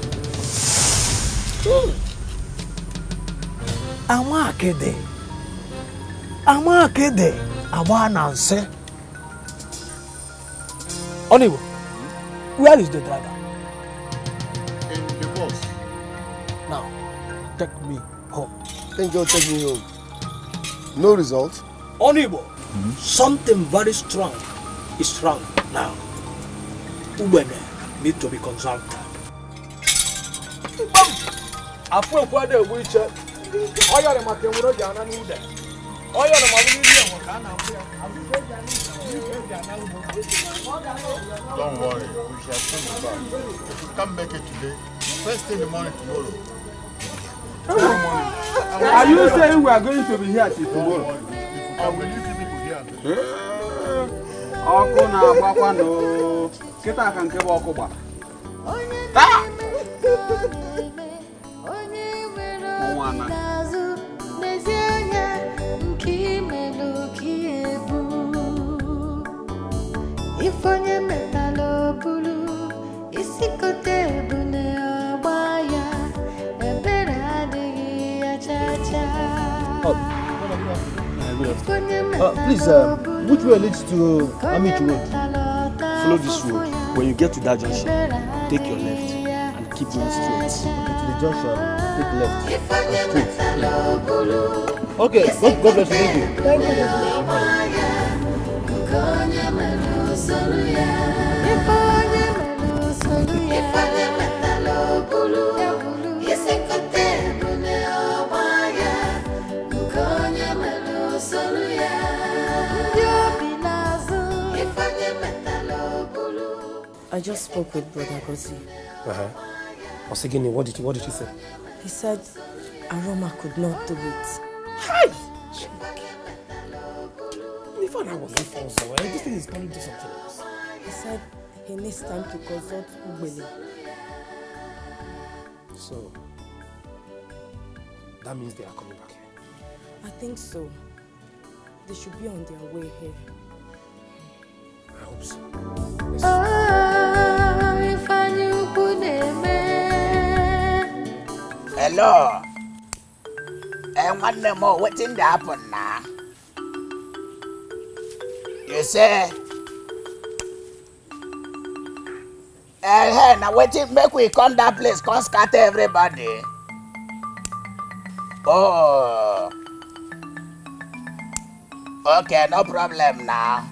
Ama akede. Ama akede. Ama nanse. Oniwo, where is the driver? In the bus. Now, take me home. Then just take me home. No result? Oniwo, mm-hmm. Something very strong is wrong now. Ubene need to be consulted. Afu ekwade ewiche. Oya re makemuro jana nude. Oya re mabuli ni won kana afu. Don't worry, we shall send you back. If you can't make it today, first thing in the morning tomorrow. Tomorrow morning. Are you saying we are going to be here till tomorrow? I will leave you people here. Ọkụ na-agbakwa no. Kịta ka nke bụ ọkụ gba. Taa! Nwana. Ifonye metalo bulu, isikote bune obaya, ebere adigi ya cha-cha. Uh, please, uh, which way leads to Amichu Road? Follow this road. When you get to that junction, take your left and keep going straight. Okay, to the junction, take left. Straight. Yeah. Okay, God, God bless you. Thank you. Thank you. I just spoke with Brother Gozi. Uh-huh. Osegini, what did, what did he say? He said Aroma could not do it. Hi! If I was before, so this thing is turning to something else. He said he needs time to consult Ubele. So, that means they are coming back here? I think so. They should be on their way here. I hope so. Hello. And one more, what's in the happen now? You say, eh, hey, now wait till make we come that place, come scatter everybody. Oh. Okay, no problem now.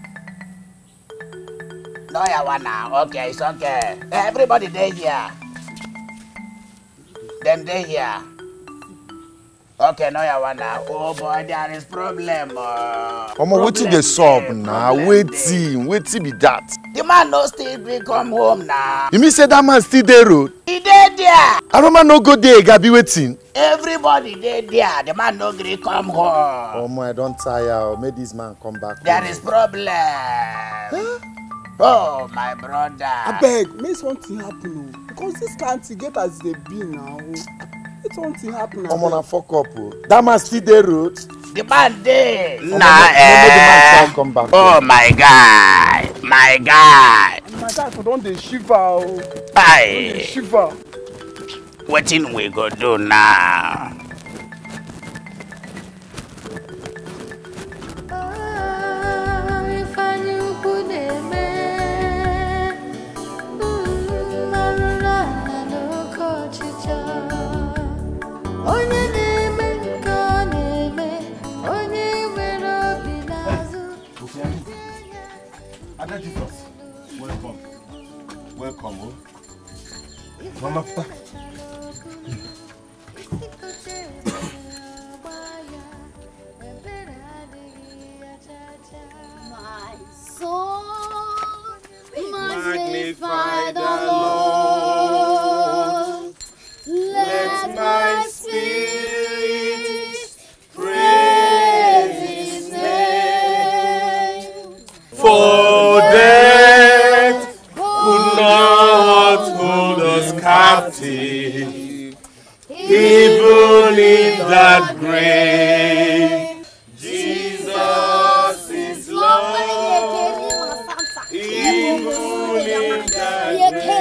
No, ya wanna. Okay, it's okay. Everybody there here. Then they here. Okay, no, you wanna. Oh boy, there is problem. Uh, Omo, wetin dey sup now? Wetin, wetin be that? The man no still be come home now. You mean say that man still dey road? He dey there. Aroma no go there, Gabi wetin? Everybody dey there. The man no gree come home. Omo, I don tire. Make this man come back. There is problem. Huh? Oh, my brother. I beg, make something happen. Because this can't get as they be now. It's something happen. Omo, na fuck up. That man still dey road? The man dey. Nah, Nah, eh. eh. The man try come back. Oh, my guy. My guy. My guy, for don dey shiver. Aye. Shiver. Wetin we go do now? Ada Jesus, welcome. Welcome, oh. Mama, Papa. My soul magnify the Lord. Let my spirit praise His name. For death could not hold us captive, even in that grave. Jesus is Lord, even in that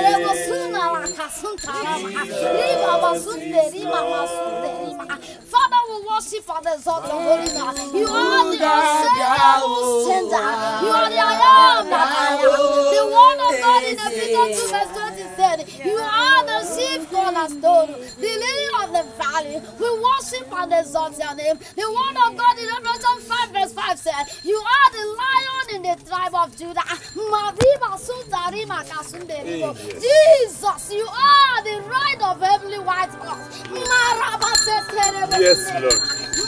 Father, we worship for the exalt your holy name. You are the unsayable changer. You are the I am that I am. The word of God in Ephesians two verse twenty said, you are the chief cornerstone, the lily of the valley. We worship and exalt your name. The word of God in Ephesians five verse five said, you are the lion in the tribe of Judah. Jesus, you are the ride of heavenly white horse. Yes, Lord.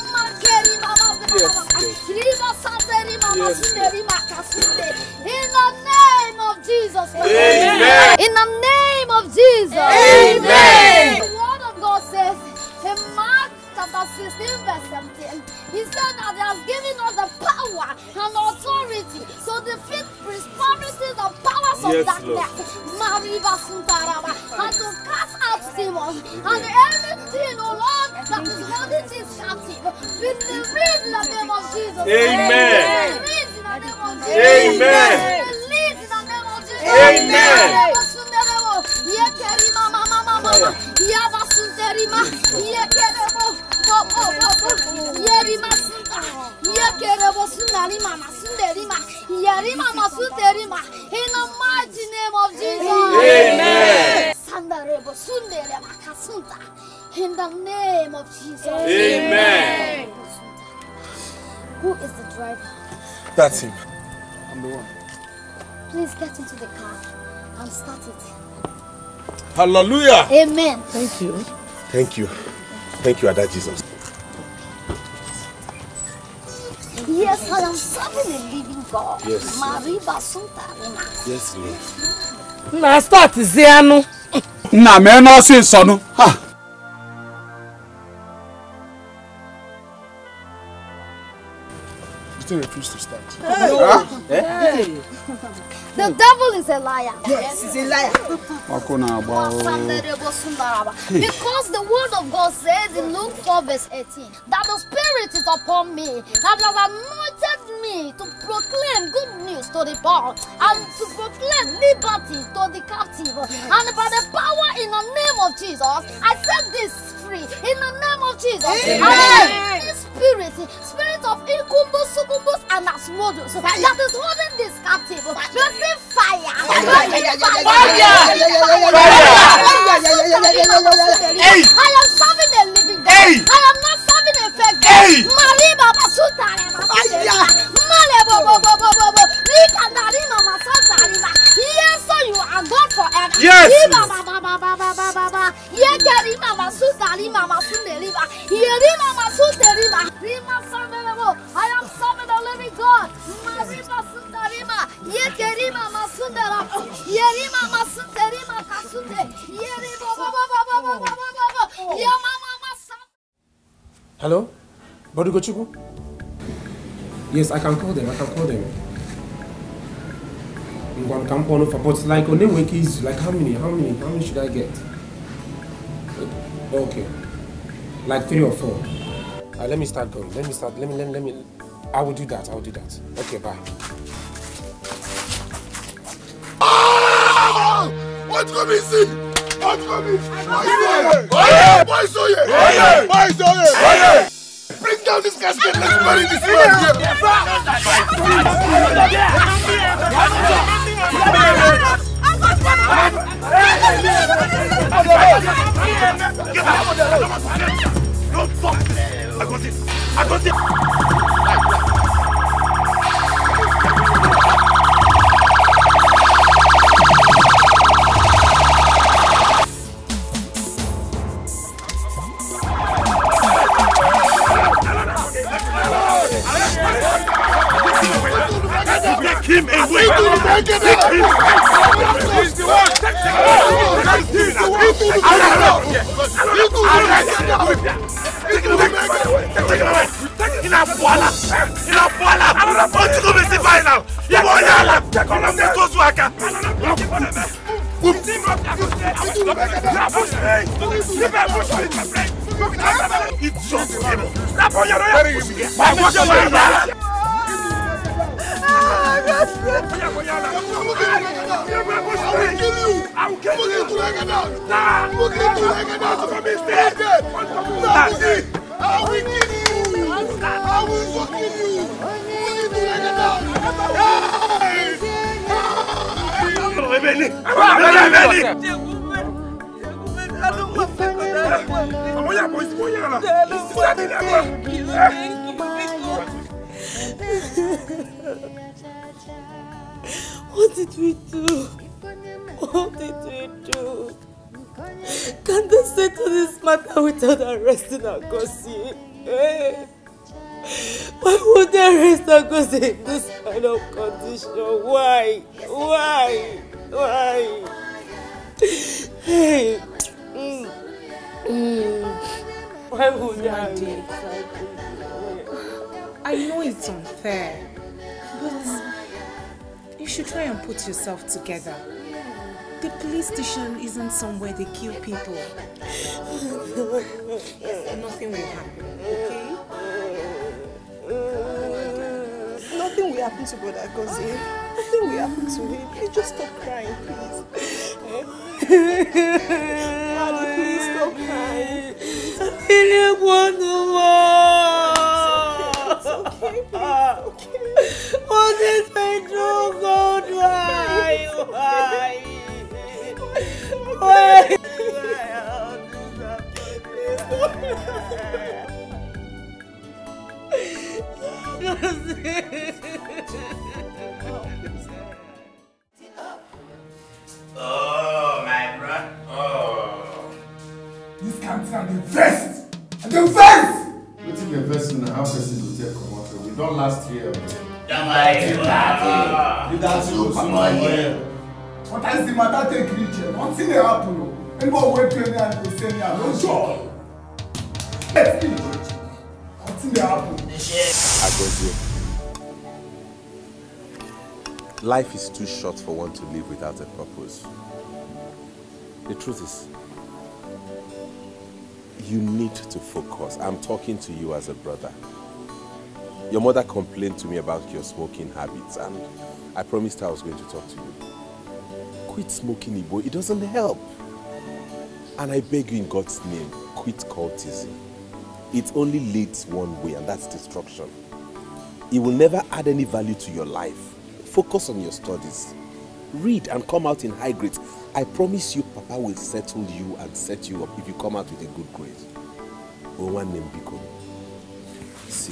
In the name of Jesus. Amen. In the name of Jesus. Amen. The word of God says in Mark chapter sixteen verse seventeen, he said that he has given us the power and authority to defeat principalities and powers of Yes, darkness. Mariba Suntaraba, and to cast out demons and everything, oh Lord, that is holding this captive. We release in the name of Jesus. Amen. Release in the name of Jesus. Amen. Release in the name of Jesus. Amen. Yekerima mama mama, Yabasunterima, Yekerebo, Yerima Sunta, Yekerebo Sunarima, Sunderima, Yerima Masunterima, in the mighty name of Jesus. Amen. Sandarebo Sunderema Kasunta, in the name of Jesus. Amen. Who is the driver? That's him. I'm the one. Please get into the car and start it. Hallelujah. Amen. Thank you. Thank you. Thank you, Ada Jesus. Yes, I am serving a living God. Yes. Mariba Suntarima. Yes, Lord. Na start zianu. Na me no sin sonu. Ha. You still refuse to start. Hey. Huh? Hey. The devil is a liar. Yes, he's a liar. Because the word of God says in Luke four verse eighteen that the Spirit is upon me, that has anointed me to proclaim good news to the poor and to proclaim liberty to the captive. And by the power in the name of Jesus, I set this free in the name of Jesus. Amen. The Spirit, Spirit of incubus, succubus, and asmodus that is holding this captive. Receive fire. Fire. I am serving a living God. I am not serving a fake God. Mariba Basuta. Yes, so you are God forever. Yes. Masunde Riba. Yerima Masunde Riba. Rima Sandelebo. I am serving the living God. Marima Sundarima. Yekerima Masundera. Yerima Masunderima Kasunde. Yerima Baba Baba Baba Baba. Yamama Masa. Hello? Bodugochukwu? Yes, I can call them. I can call them. One camp for but like on them wikis, like how many? How many? How many should I get? Okay. Like three or four. Uh, let me start going. Let me start. Let me let me let me I will do that. I will do that. Okay, bye. Ah! What's going to see? What's going to see? Oye! Boys, oye! Oye! Boys, oye! Oye! Bring down this casket. Let's bury this man here. Don't stop! I got it! I got it! Take him away! Take him! He's the one! Take him! He's the one! Take him away! Take him away! In a boila! In a boila! What you gonna see by now? You want to take on them to Swaka! It's just stop on your head! Why was your way? I will kill you! I will kill you! I will kill you! I will kill you! I will kill you! What did we do? What did we do? Can they settle this matter without arresting Agosi? Eh? Why would they arrest Agosi in this kind of condition? Why? Why? Why? Hey. Mm. Mm. Why would they? I know it's unfair, but you should try and put yourself together. The police station isn't somewhere they kill people. Nothing will happen, okay? Nothing will happen to Brother Agosi. Nothing will happen to him. Please just stop crying, please. Daddy, please stop crying. I really want to walk. It's okay, please. It's okay. What did I do, God? Why? Why? Why? Oh, my bro. Oh. This country are the best. The best. Wetin the best na how person go take comot? We don last year. What is the matter take reach here? One thing dey happen o. Anybody wey pay me and go say me I no sure. Let's finish. One thing dey happen. Agosi, life is too short for one to live without a purpose. The truth is, you need to focus. I'm talking to you as a brother. Your mother complained to me about your smoking habits, and I promised her I was going to talk to you. Quit smoking, Igbo. It doesn't help. And I beg you in God's name, quit cultism. It only leads one way, and that's destruction. It will never add any value to your life. Focus on your studies. Read and come out in high grades. I promise you, Papa will settle you and set you up if you come out with a good grade. Oh, one name, Biko. See.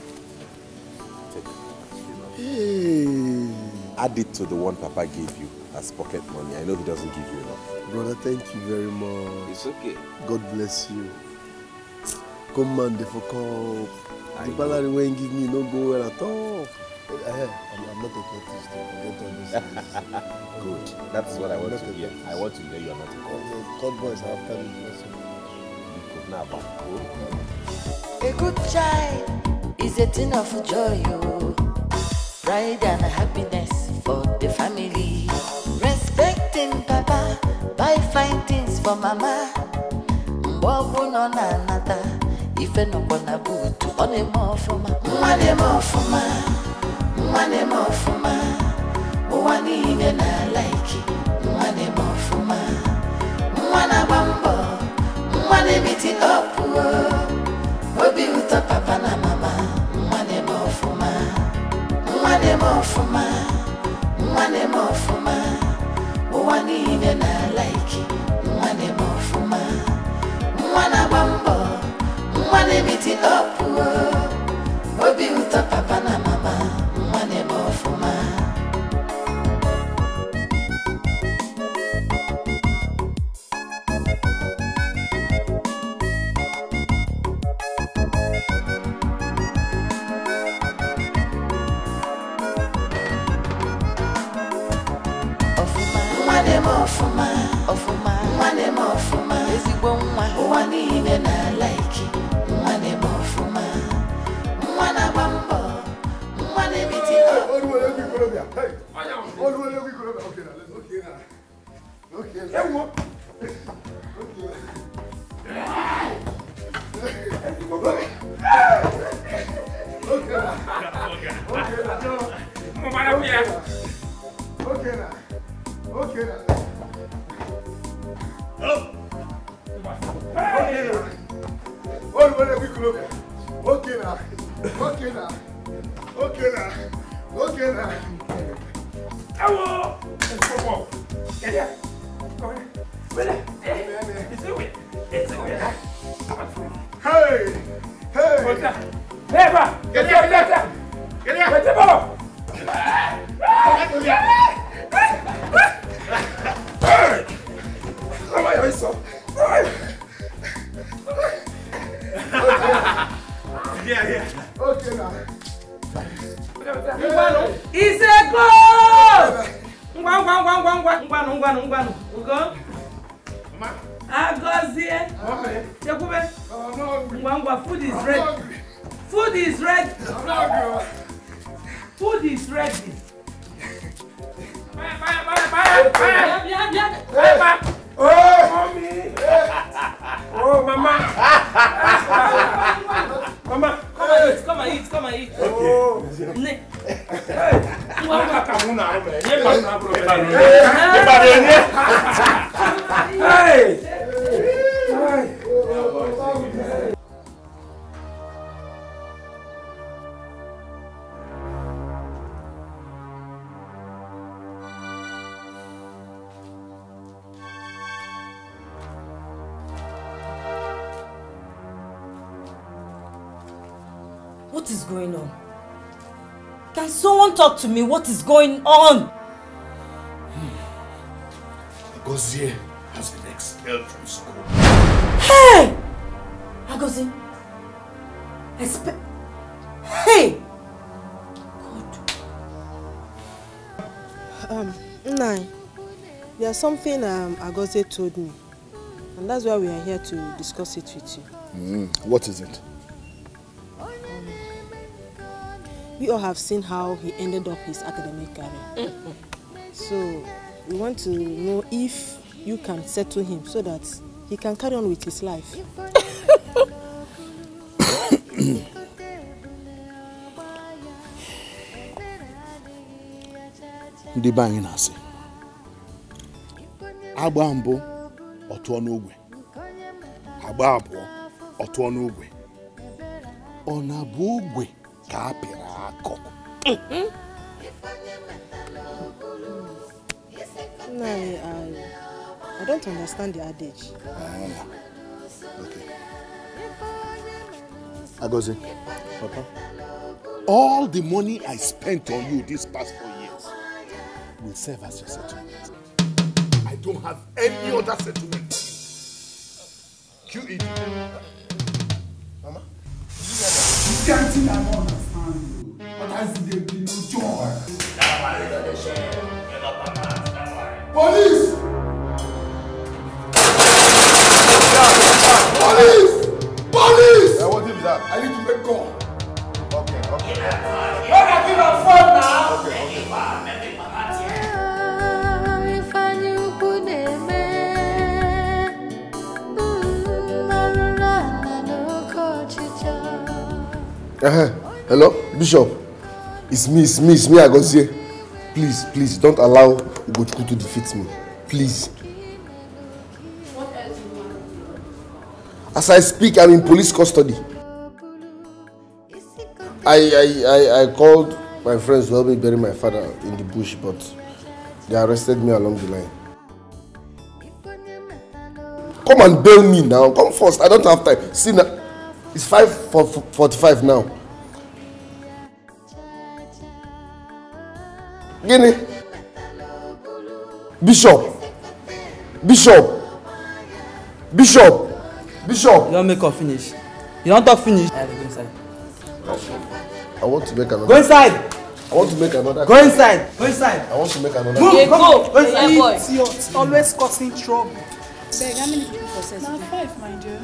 Take. Hey. Add it to the one Papa gave you. as pocket money. I know he doesn't give you enough. Brother, thank you very much. It's okay. God bless you. Come man, they for call. The salary when you give me no go well at all. I'm, I'm not a cultist. Forget all this. Good. That's what I want to hear. I want to hear you are not a cultist. Court boys are after me. You could not have A good child is a thing of joy, oh. Pride and happiness for the family. Respecting Papa, buy fine things for Mama. Mbobu no na nata, ife no kona butu. One more for ma, one more for ma, one more for ma. One even I like it, one more for ma. One a bambo, one meet it up, oh. Obi uta Papa na Mama, one more for ma. One more for ma, one more for ma. One even I like it, one more for ma. One a bambo, one meet it up, oh. Obi uta Papa na Mama, one more for ma. Ofuma, ofuma, one more for ma. Is it one one even I like it? One more for ma. One a bambo, one a meeting up. All the way we go there. Hey, all the way we go there. Okay, now let's okay now. Okay, let's go. Okay. Okay now. Okay now. Oh. Okay now. All the way we go there. Okay now. Okay now. Okay now. Okay now. Hello. Let's go. Get here. Come on. Wait. It's a way. It's a way. Hey. Hey. What's that? Hey, bro. Get here. Get here. Get here. What's up? Hey. Come on, you saw. Yeah, yeah. Okay now. It's a goal! Ngwa ngwa ngwa ngwa ngwa ngwa ngwa ngwa ugo. Ma. Agozie. Okay. Yakube. Ngwa ngwa food is ready. Food is ready. Food is ready. Bye bye bye bye. Bye bye bye. Oh, mommy. Oh, mama. Mama, come and eat, come and eat, come and eat. Oh. Ne. Hey. What is going on? Can someone talk to me? What is going on? Agozie has been expelled from school. Hey! Agozie! Expel... Hey! Um, Nai, there's something um, Agozie told me. And that's why we are here to discuss it with you. Mm, what is it? We all have seen how he ended up his academic career. Mm-hmm. So we want to know if you can settle him so that he can carry on with his life. Ndị be anyị na-asị agba mbụ ọtụọ n'ogwe agba abụọ ọtụọ n'ogwe ọ na-abụ ogwe ka a pịrị akọ. No, I, I don't understand the adage. Ah, okay. Agozie, Papa, all the money I spent on you these past four years will serve as your settlement. don't have any other settlement. Q E D. Mama? This can't thing I don't understand. But I see there be no joy. Police! Police! Police! Yeah, what is that? I need to make call. Okay, okay. Look at you on phone now! Okay, okay. Uh-huh. Hello, Bishop. It's me, it's me, it's me, Agozie. Please, please, don't allow Ugochukwu to defeat me. Please. What else do you want to do? As I speak, I'm in police custody. I, I, I, I called my friends to help me bury my father in the bush, but they arrested me along the line. Come and bail me now. Come first. I don't have time. See now. It's five forty-five now. Guinea. Bishop. Bishop. Bishop. Bishop. You don't make her finish. You don't talk finish. I go inside. I want to make another. Go inside. I want to make another. Go inside. Go inside. I want to make another. Move. Yeah, go. Go Yeah, boy. inside. Always causing trouble. Beg, how many people for sex? Now five, my dear.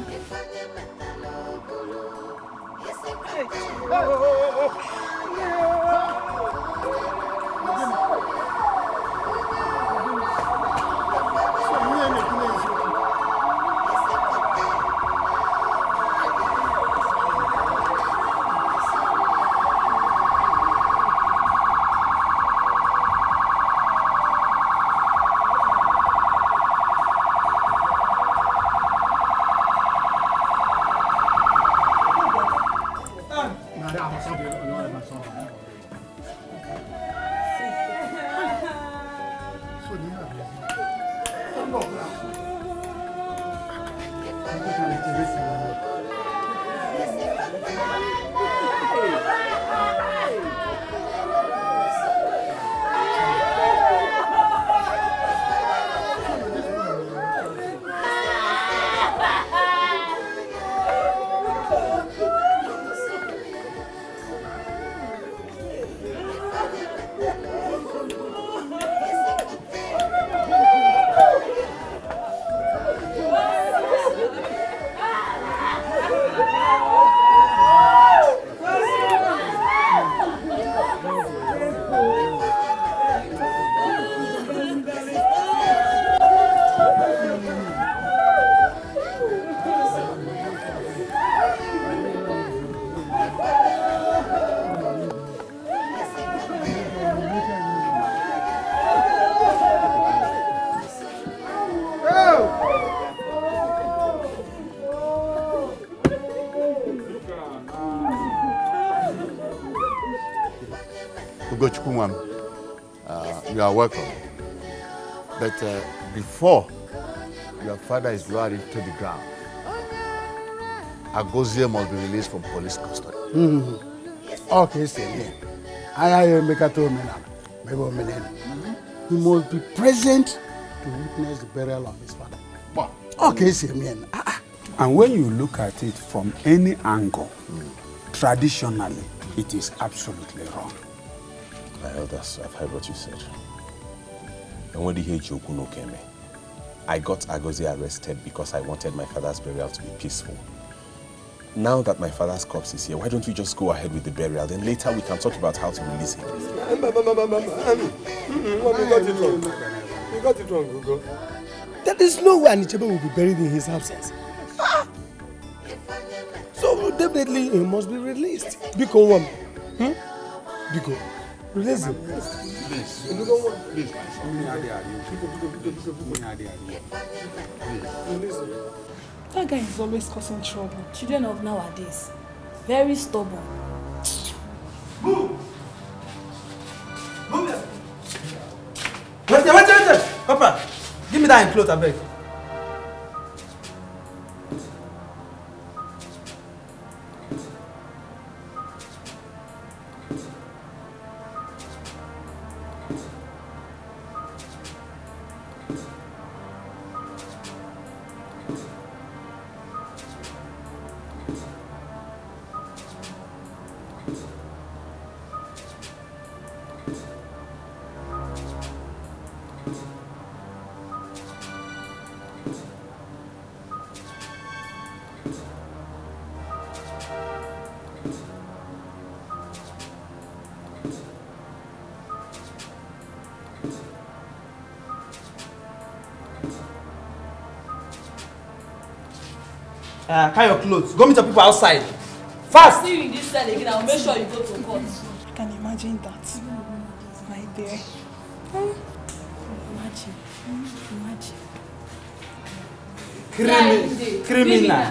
Uh, you are welcome. But uh, before your father is lowered into the ground, Agozie must be released from police custody. Mm-hmm. Okay, sir. I am a He must be present to witness the burial of his father. Okay, sir. And when you look at it from any angle, mm. traditionally, it is absolutely wrong. My elders, I've heard what you said. And when the Jokuno came, I got Agozie arrested because I wanted my father's burial to be peaceful. Now that my father's corpse is here, why don't we just go ahead with the burial? Then later we can talk about how to release him. You got it wrong. You got it wrong, Google. There is no way Anichebe will be buried in his absence. Ah. So definitely he must be released. Biko one. Hmm? Biko. Release him. Please. Please, my son. That guy is always causing trouble. Children of nowadays. Very stubborn. Move! Move there! Wait, wait, wait, wait! Papa, give me that clothes, I beg. Uh, carry your clothes. Go meet your people outside. Fast! See you in this cell again. I'll make sure you go to court. I can imagine that. My dear. Hmm? Imagine. Crimi Imagine. criminal.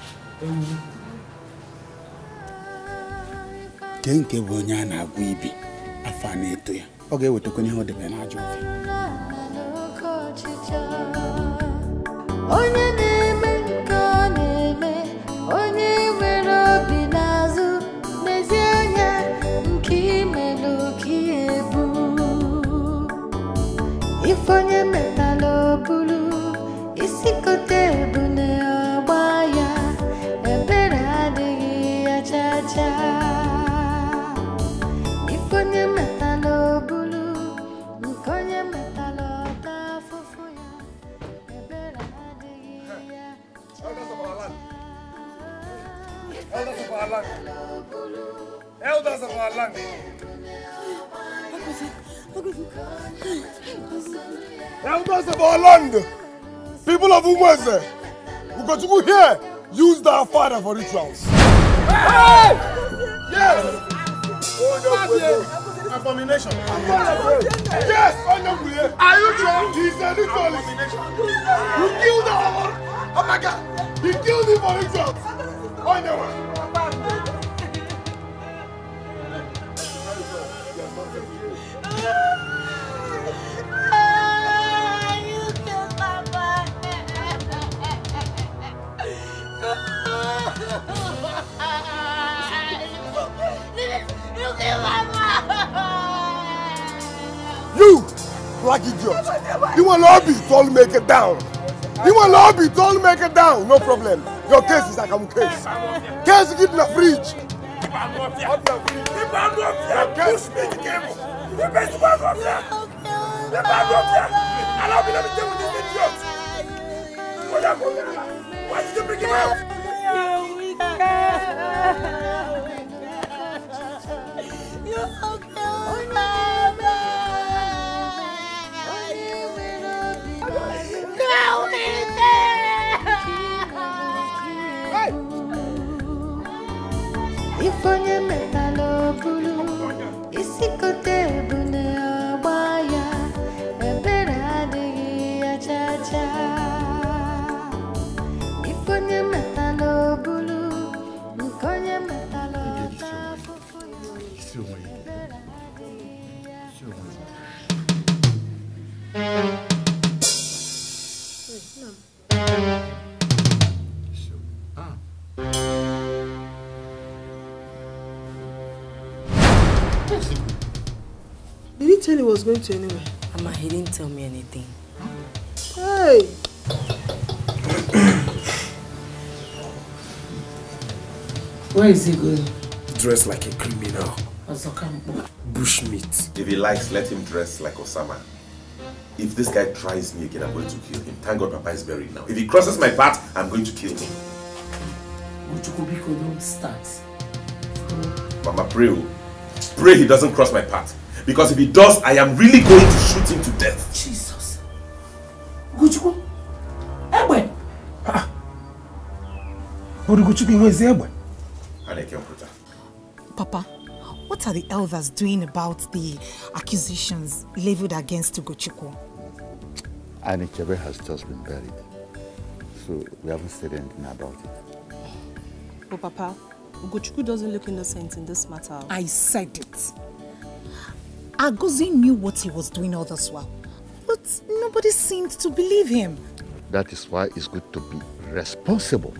Ke nke bụ onye a na-agwa ibi afọ a na-eto ya ọ ga-ewetakwa ihe ọ debe n'ajọ ofe. Onye na-eme nke ọ na-eme, onye nwere obi n'azụ, n'ezie anya nke imelụ ka ebu. Ife onye metala obulu, isi kote ebu na-agba ya, ebere adịghị ya cha-cha. Ife onye metala obulu, nke onye metala ọta afụfụ ya, ebere adịghị ya cha-cha. Elders of our land. Elders of our land. Elders of our land. People of Umweze. We got to go here. Use their father for rituals. Hey! Yes! Abomination. Yes! Are you drunk? He's a ritualist. You killed our... Oh my God! He killed him for rituals. On your way. You, black idiot. You want lobby, don't make it down. You want lobby, don't make it down. No problem. Your case is like a case. Case is in the fridge. Why did you bring him out? Ifonye metalo bulu, isikote bune abaya, ebere adịghị ya cha-cha. Ifonye metalo bulu, nkonye metalo tafufu ya. Did he tell you he was going to anywhere? Mama, he didn't tell me anything. Hey! Where is he going? Dressed like a criminal. Bushmeat. If he likes, let him dress like Osama. If this guy tries me again, I'm going to kill him. Thank God Papa is buried now. If he crosses my path, I'm going to kill him. Uchukubiko, don't start. Mama, pray. Pray he doesn't cross my path. Because if he does, I am really going to shoot him to death. Jesus. Ugochukwu. Egbe. Ah. Ugochukwu, where's the Egbe? Papa, what are the elders doing about the accusations leveled against Ugochukwu? Anichebe has just been buried, so we haven't said anything about it. But Papa, Ugochukwu doesn't look innocent in this matter. I said it. Agozi knew what he was doing all this while, but nobody seemed to believe him. That is why it's good to be responsible.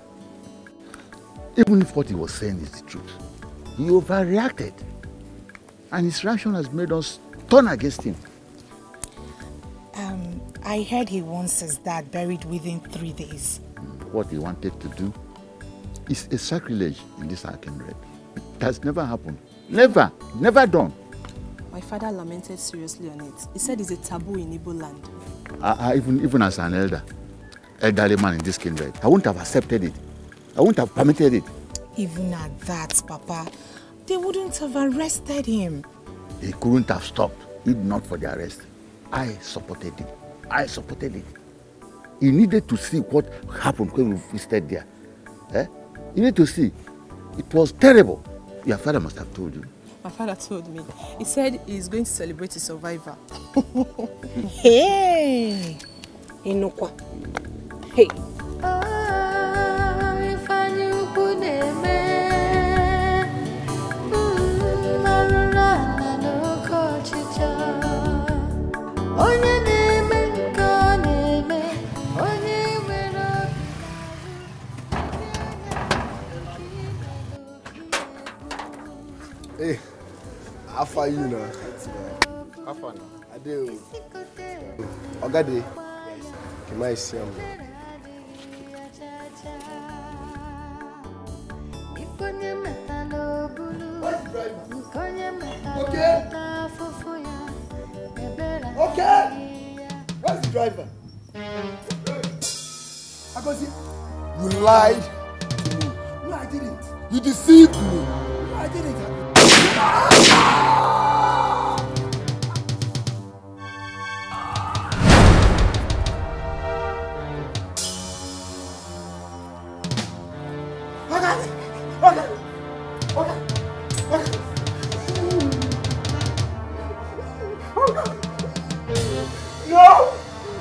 Even if what he was saying is the truth, he overreacted. And his reaction has made us turn against him. Um, I heard he wants his dad buried within three days. What he wanted to do is a sacrilege in this Akinred. It has never happened. Never. Never done. My father lamented seriously on it. He said it's a taboo in Igbo land. I, I, even, even as an elder, elderly man in this kindred, I wouldn't have accepted it. I wouldn't have permitted it. Even at that, Papa, they wouldn't have arrested him. He couldn't have stopped if not for the arrest. I supported him. I supported it. He needed to see what happened when we visited there. Eh? You need to see. It was terrible. Your father must have told you. My father told me. He said he's going to celebrate his survivor. Hey! Inokwa. Hey! Hey, how far you now? How far now? I do. Ogade. Can I see him? Okay. Okay. Where's the driver? I got it. You lied to me. No, I didn't. You deceived me. No, I didn't. No!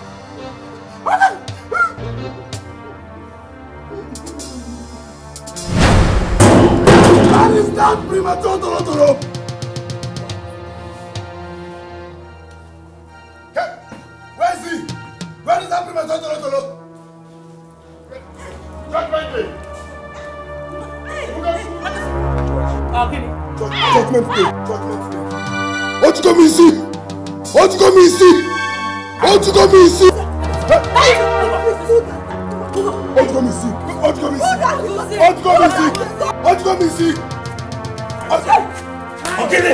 That is not premature, Toro Toro! Hey, where is he? Where is that premature, Toro Toro? Judgment Day! Judgment Day! Judgment Day! What you come ici? What you come ici? What you come ici? What you come ici? What you come ici? What you come ici? What you come ici? Okay,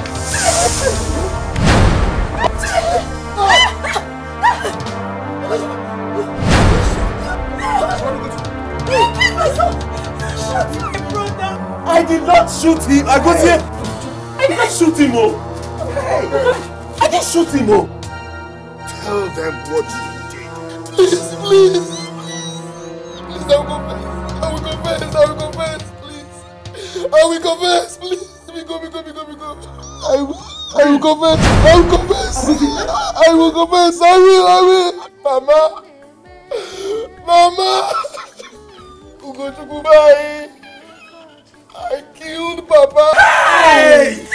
I did not shoot him. I got here. I didn't shoot him, oh. I didn't shoot him, oh. Tell them what you did. Please, please. Please, I will confess. I will confess. I will confess. Please. I will confess. Please. We go, we go, we go, we go. I will, I will confess. I will confess. I will confess. I will, I will. Mama. Mama. Ugochukwu, I killed Papa. Hey!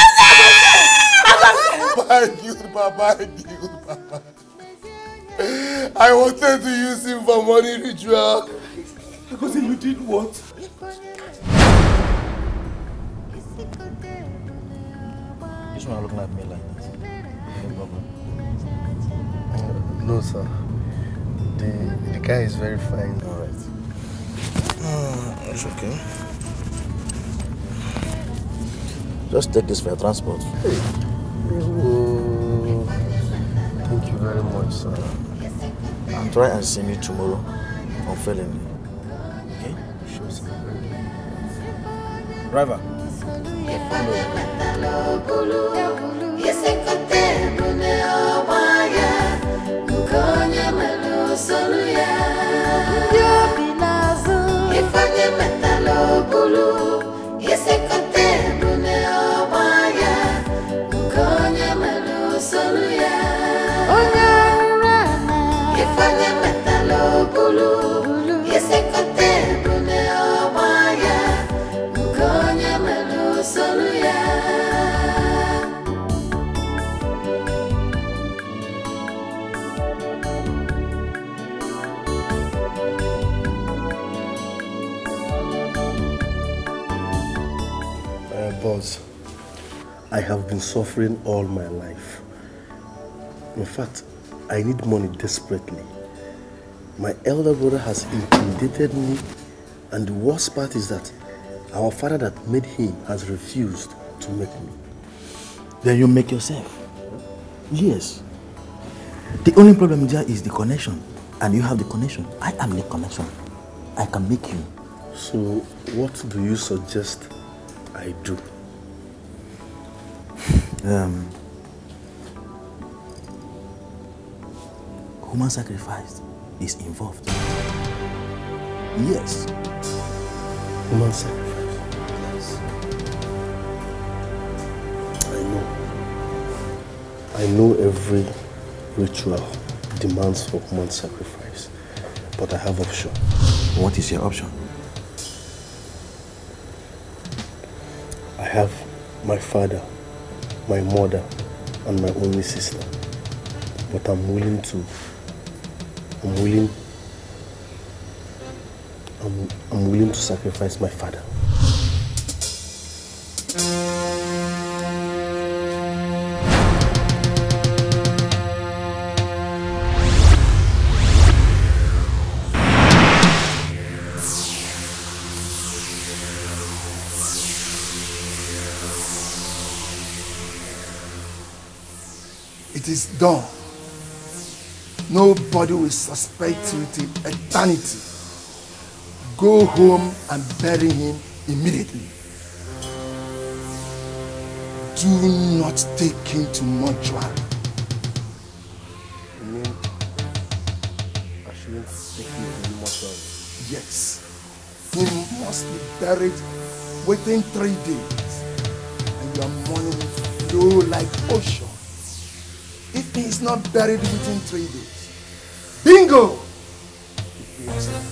I killed Papa. I killed Papa. I wanted to use him for money ritual. Because you did what? This one looking at me like that. No problem. Uh, no, sir. The the guy is very fine. All right. Uh, it's okay. Just take this for your transport. Hey. Oh, thank you very much, sir. I'll try and see me tomorrow unfailingly. Okay? Sure, sir. Driver. Boss, I have been suffering all my life. In fact, I need money desperately. My elder brother has intimidated me, and the worst part is that our father that made him has refused to make me. Then you make yourself. Yes. The only problem there is the connection, and you have the connection. I am the connection. I can make you. So, what do you suggest I do? Um, human sacrifice is involved. Yes. Human sacrifice? Yes. I know. I know every ritual demands for human sacrifice, but I have option. What is your option? I have my father, my mother, and my only sister. But I'm willing to, I'm willing, I'm, I'm willing to sacrifice my father. It is done. Nobody will suspect you till eternity. Go home and bury him immediately. Do not take him to mortuary. You mean I shouldn't take him to the mortuary? Yes. He must be buried within three days. And your money will flow like ocean. If he is not buried within three days, bingo! He lost it.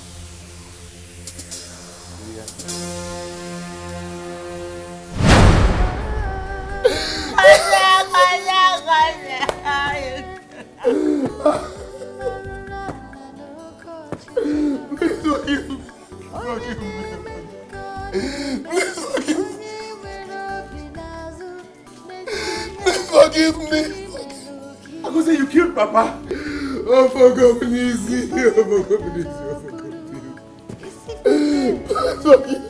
Please forgive me. Forgive me. Please forgive me. Please forgive me. I could say you killed Papa. Oh, forgive me, easy. Oh, forgive me, easy. Oh, forgive me. Please forgive me.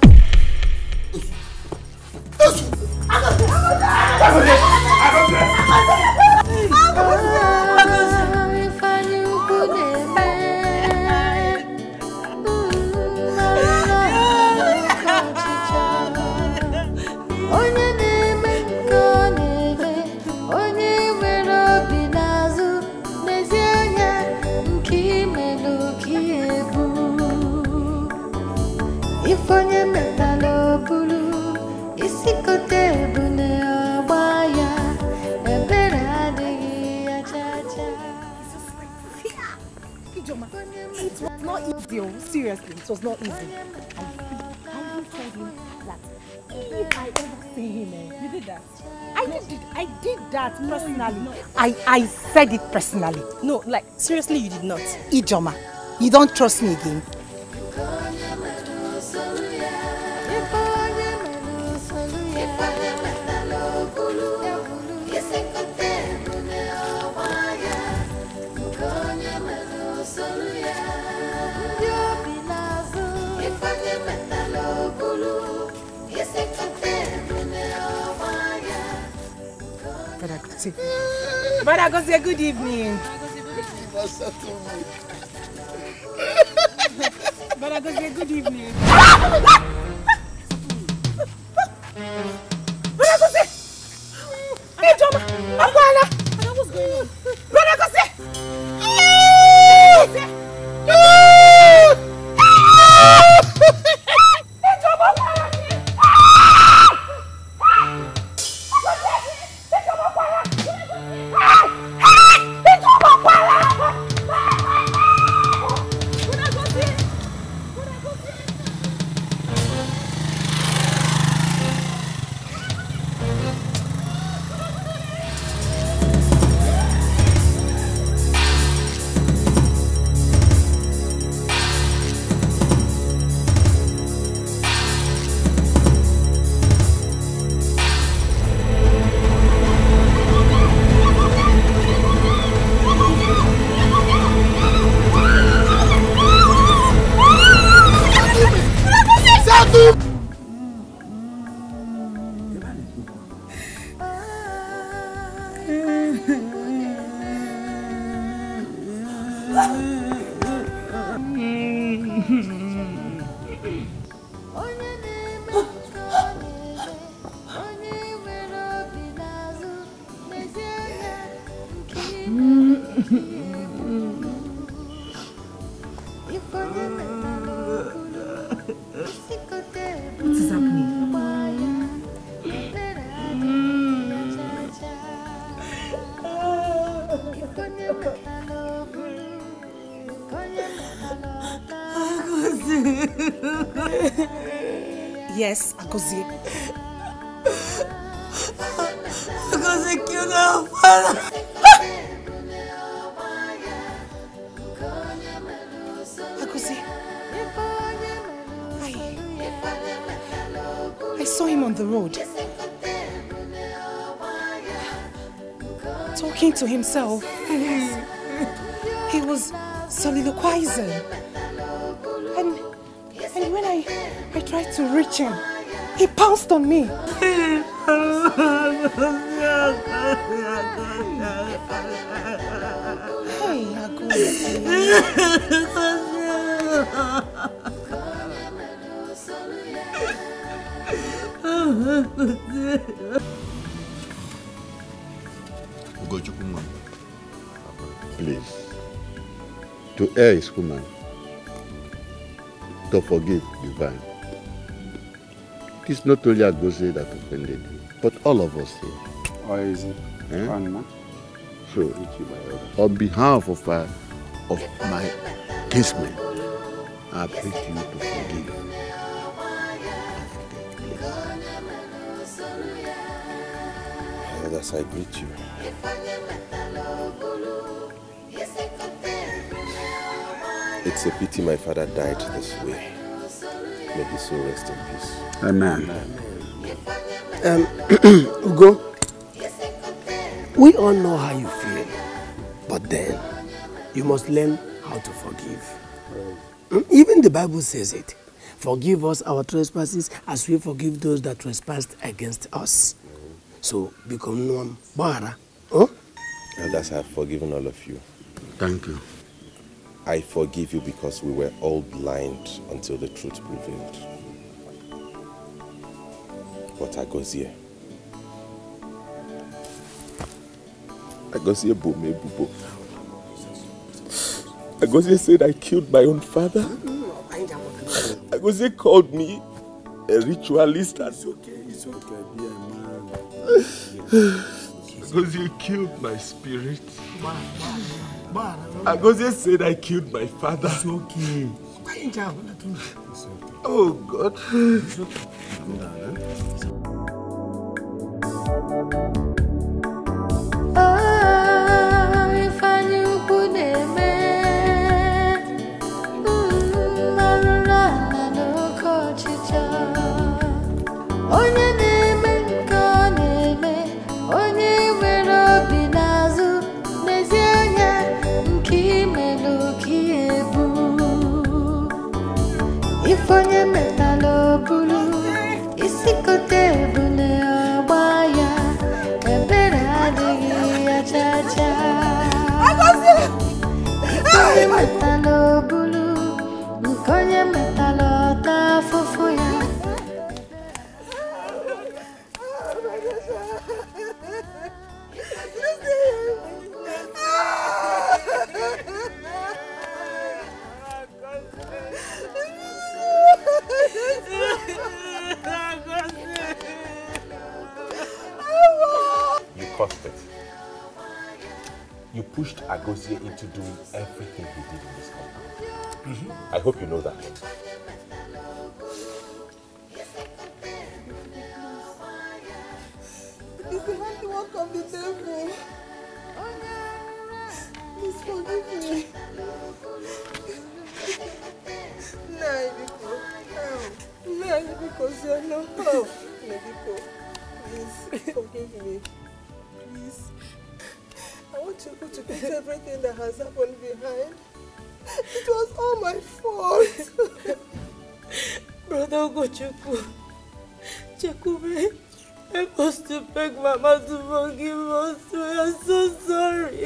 It was not easy. Seriously, it was not easy. I even told him that if I ever see him, eh, you did that. I did it. I did that personally. No, I I said it personally. No, like seriously, you did not. Ijoma, you don't trust me again. But I go say good evening. But I go say good evening. But I go say, hey Joma, Akwala. What's going on? But I go say, What is happening? Yes, Agozie. Agozie killed our father. Agozie. I, I saw him on the road. Talking to himself. He was soliloquizing. And, and when I, I tried to reach him, he pounced on me. Hey, Please, to err is human, to forgive divine. It is not only Agozie that offended you, but all of us here. Oh, is it? Eh? Fun, So, on behalf of, uh, of my kinsmen, I pray to you to forgive. Elders, I greet you. It's a pity my father died this way. May his soul rest in peace. Amen. Um, Ugo, we all know how you feel, but then you must learn how to forgive. Even the Bible says it. Forgive us our trespasses as we forgive those that trespassed against us. So, become one. Bara. Oh? Elders, I have forgiven all of you. Thank you. I forgive you because we were all blind until the truth prevailed. But Agozie, Agozie Bome Bubo. Agozie said I killed my own father. Agozie called me a ritualist. It's okay, it's okay, dear man. Agozie killed my spirit. Agozie said I killed my father. It's okay. Oh God. It's okay. Onye metalo bulu, isi kote bune obaya, ebere adigi achacha. Onye metalo bulu, onye metalo tafufu ya. You caused it. You pushed Agozie into doing everything he did in this compound. Mm-hmm. I hope you know that. It's the handiwork of the devil. Please forgive me. Naibiko, help. Naibiko, you're no help. Naibiko, please forgive me. Please. I want you to put everything that has happened behind. It was all my fault. Brother Ugochukwu, Chekube, help us to beg Mama to forgive us. We are so sorry.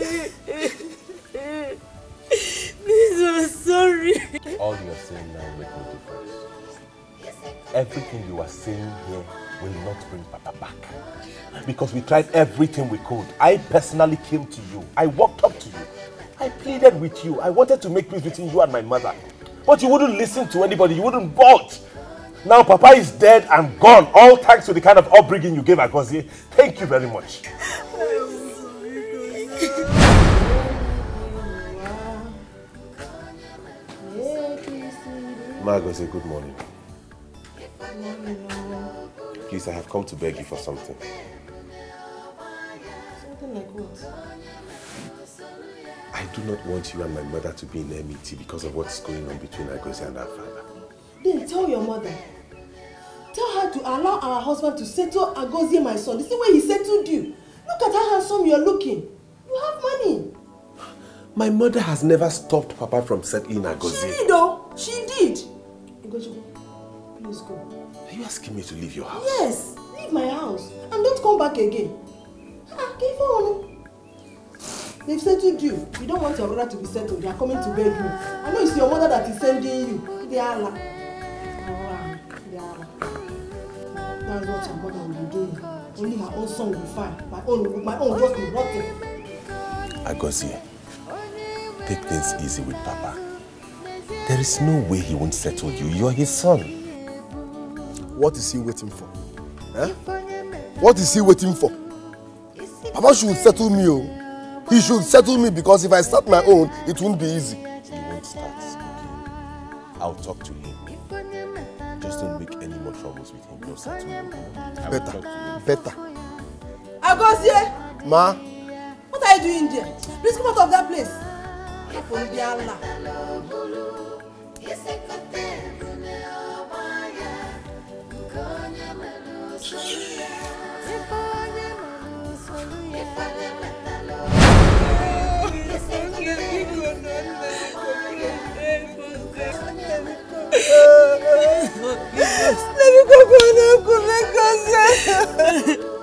Please, we're sorry. All you're saying now makes no difference. everything you are saying here will not bring Papa back. Because we tried everything we could. I personally came to you. I walked up to you. I pleaded with you. I wanted to make peace between you and my mother. But you wouldn't listen to anybody. You wouldn't budge. Now Papa is dead and gone. All thanks to the kind of upbringing you gave Agozie. Thank you very much. Ma Agozie, good morning. Please, I have come to beg you for something. Something like what? I do not want you and my mother to be in enmity because of what's going on between Agozie and our father. Then tell your mother. Tell her to allow our husband to settle Agozie, my son. The same way he settled you. Look at how handsome you're looking. You have money. My mother has never stopped Papa from settling Agozie. She did though. She did. Agozie, please go. Are you asking me to leave your house? Yes. Leave my house. And don't come back again. Ah, give on. They've settled you. You don't want your brother to be settled. They are coming to beg you. I know it's your mother that is sending you. They are like. They are. That's what your mother will be doing. Only her own son will be fine. My own, my own will just be rotten. Agozie, take things easy with Papa. There is no way he won't settle you. You are his son. What is he waiting for? Eh? What is he waiting for? Papa should settle me. Oh. He should settle me because if I start my own, it won't be easy. You won't start, okay? I'll talk to him. Just don't make any more troubles with him. You'll settle him. Better, better. Agozie! Ma? What are you doing there? Please come out of that place. Let me go go go make us.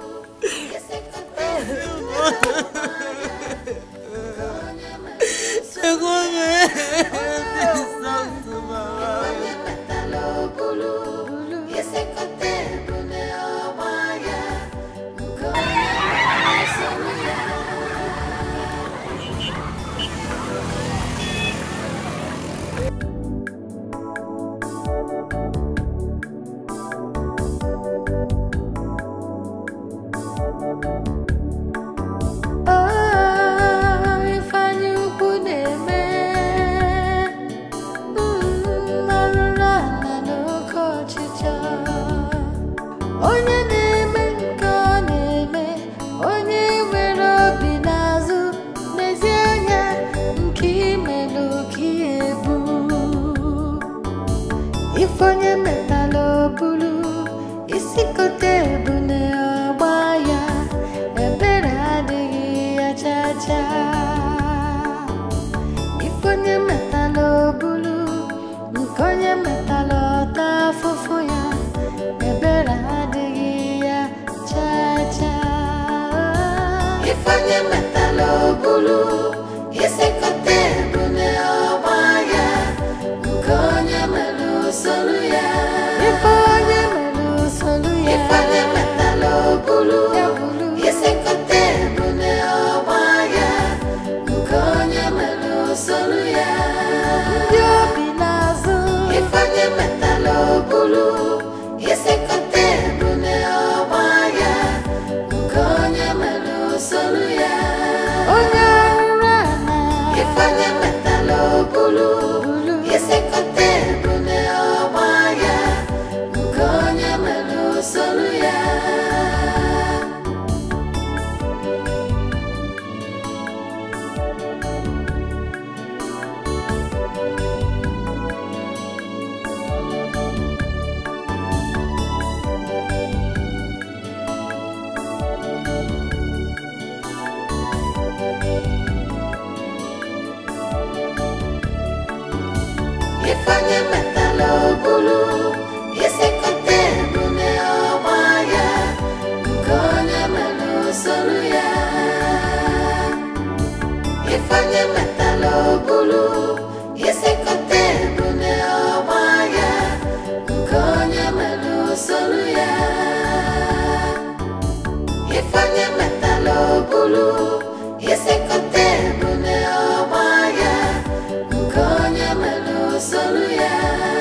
Ifanye metalo bulu, isikote bune obaya, mkonye melo soluya.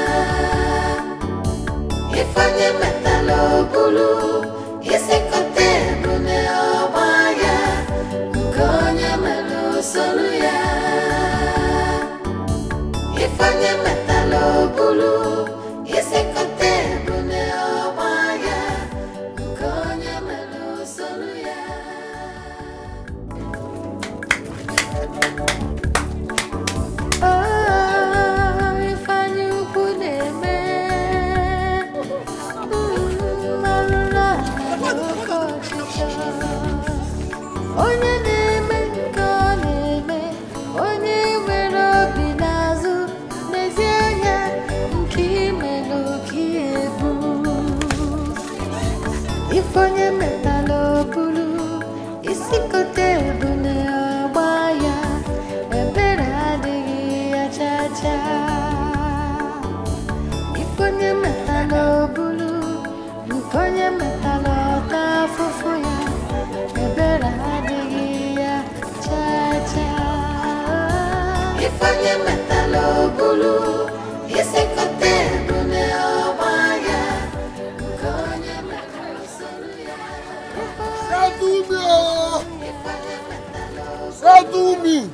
Ifanye metalo bulu, isikote bune obaya, mkonye melo soluya. Ifanye metalo bulu, isikote bune obaya, mkonye melo soluya. Ah, ifanye ukuneme, malula kochicha. Onye neme koneme, onye wero binazu, nezianya nkimelo kiebu. Ifanye metalo bulu, isikote bune obaya, ebere adịghị ya chacha. Ifanye metalo bulu, nkonye metalo tafufu ya, ebere adịghị ya chacha. Ifanye metalo bulu, isikote bune obaya, nkonye metalo soluya. Sadumi!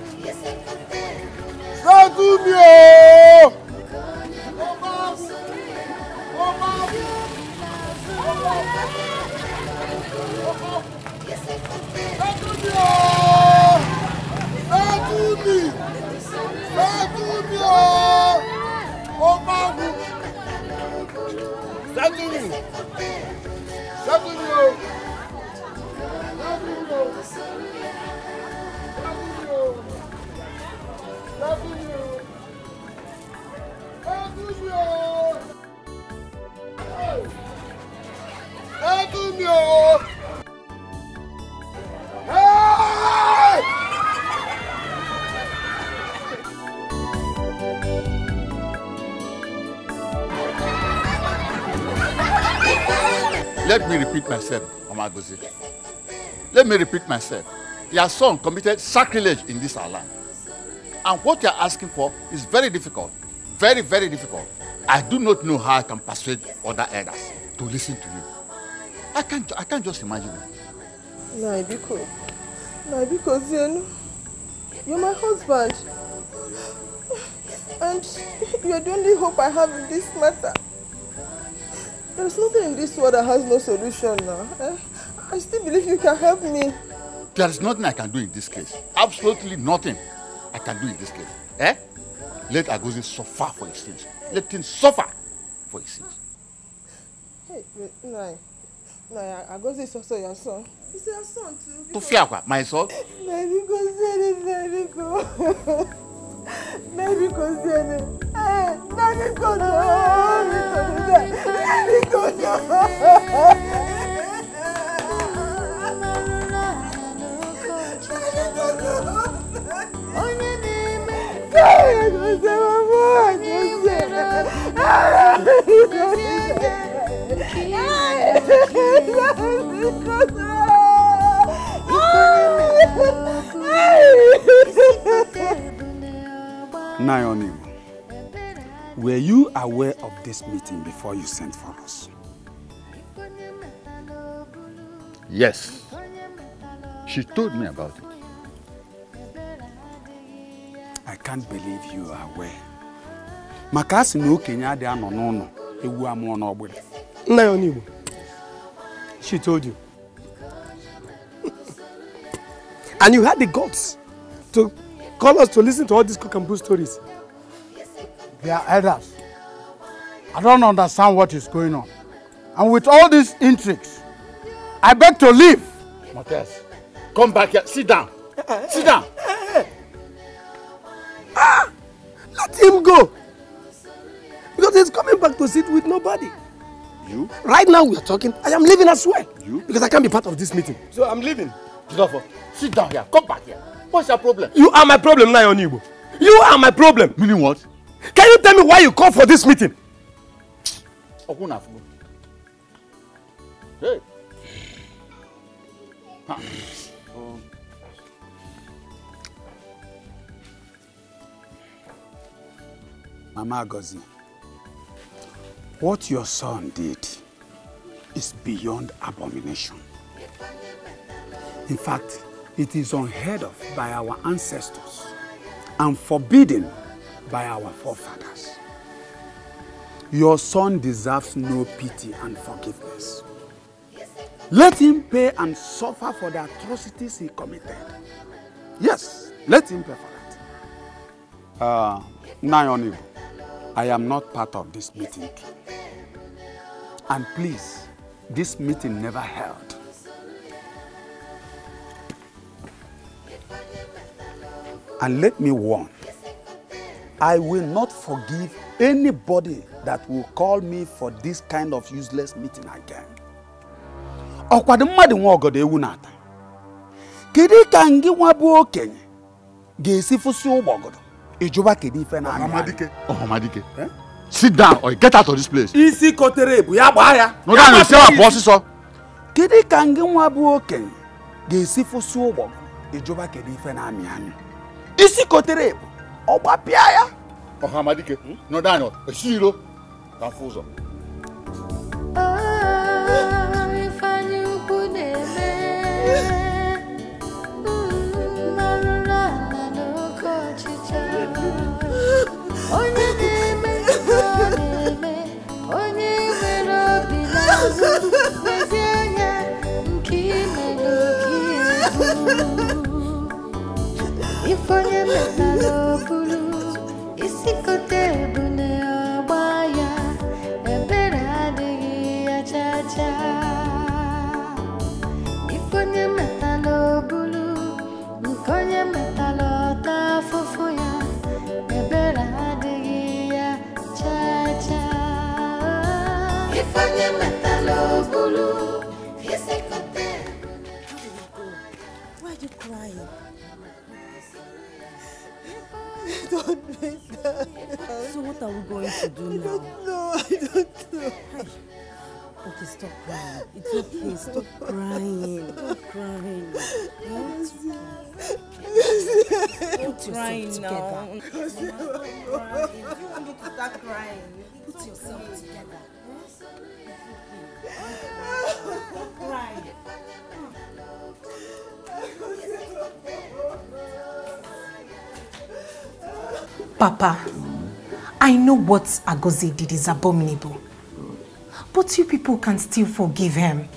Sadumi! Sadumi! Sadumi! Sadumi! Sadumi! Let me repeat myself, Omagozi. Let me repeat myself. Your son committed sacrilege in this our land. And what you are asking for is very difficult. Very, very difficult. I do not know how I can persuade other elders to listen to you. I can't, I can't just imagine it. No, because, no, because you know, you're my husband. And you're the only hope I have in this matter. There's nothing in this world that has no solution now. Eh? I still believe you can help me. There is nothing I can do in this case. Absolutely nothing I can do in this case. Eh? Let Agozi suffer for his sins. Let him suffer for his sins. Hey, wait, no. No, Agozi is also your son. He's your son too. To fear my son? Maybe because maybe because maybe because eh, maybe because Naomi, were you aware of this meeting before you sent for us? Yes. She told me about it. I can't believe you are aware. Makasi no Kenya de ano no no. Ewu amo no ogbere. Naomi, she told you. And you had the guts to call us to listen to all these cook and brew stories. They are elders. I don't understand what is going on. And with all these intrigues, I beg to leave. Matthias, come back here. Sit down. Sit down. Ah! Let him go. Because he's coming back to sit with nobody. You? Right now we are talking. I am leaving as well. You? Because I can't be part of this meeting. So I'm leaving. Jidofo, sit down here. Come back here. What's your problem? You are my problem now, Onibo. You are my problem. Meaning what? Can you tell me why you called for this meeting? Okunafu. Hey. Oh. Mama Gozi, what your son did is beyond abomination. In fact, it is unheard of by our ancestors and forbidden by our forefathers. Your son deserves no pity and forgiveness. Let him pay and suffer for the atrocities he committed. Yes, let him pay for that. Uh, Nayonibu, I am not part of this meeting. And please, this meeting never held. And let me warn, I will not forgive anybody that will call me for this kind of useless meeting again. Ọkwado mmadụ nwa ogodo ewu nata. Kidi ka ngi nwa bụ okenye ga-esi fusi ụgbọgodo. Ijuba kidi ife na Ohamadike. Ohamadike. Sit down or get out of this place. Isi kotere ebu ya gbaa ya. No that is say boss so. Kidi ka ngi nwa bụ okenye ga-esi fusi ụgbọgodo. Ijuba kidi ife na amị amị. Isi kotere ebu ọgba pịa ya. Ohamadike. No that no. Esiro. Ka fuzo. Ifonye metalo bulu, isikote bune obaya, ebere adigi ya cha cha. Ifonye metalo bulu, nkonye metalo ta fufuya, ebere adigi ya cha cha. Ifonye metalo bulu, isikote. Why are you crying? Don't make that. So what are we going to do now? I don't know. I don't know. Okay, stop crying. It's okay. Stop crying. Stop crying. It's okay. Put crying now. Together. Stop crying. You want me to start crying? Put yourself together. Stop crying. Papa, I know what Agoze did is abominable. But you people can still forgive him.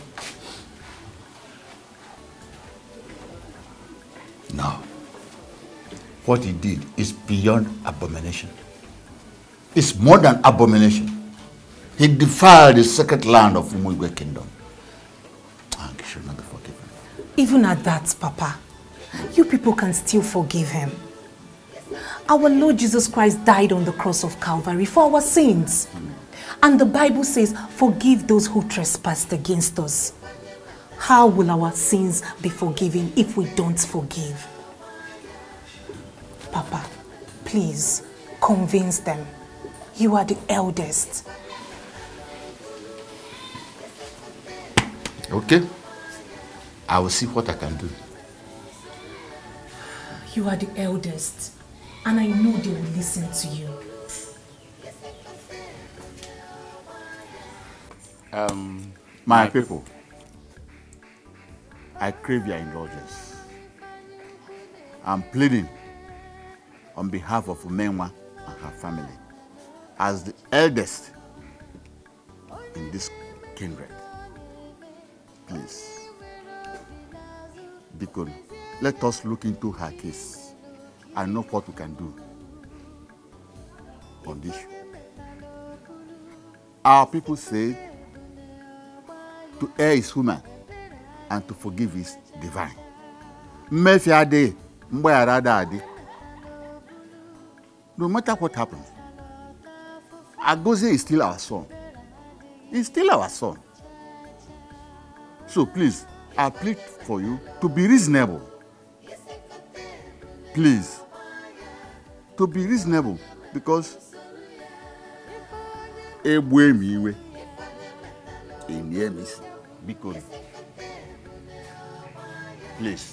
No. What he did is beyond abomination. It's more than abomination. He defiled the sacred land of Umugwe Kingdom. And he should not be forgiven. Even at that, Papa, you people can still forgive him. Our Lord Jesus Christ died on the cross of Calvary for our sins. And the Bible says, forgive those who trespassed against us. How will our sins be forgiven if we don't forgive? Papa, please, convince them. You are the eldest. Okay? I will see what I can do. You are the eldest. And I know they will listen to you. Um, my people, I crave your indulgence. I'm pleading on behalf of Umenwa and her family as the eldest in this kindred. Please, Bikon, let us look into her case and know what we can do on this. Our people say to err is human and to forgive is divine. No matter what happens, Agoze is still our son. He's still our son. So please, I plead for you to be reasonable. Please, to be reasonable, because Ebwe miwe in because Please.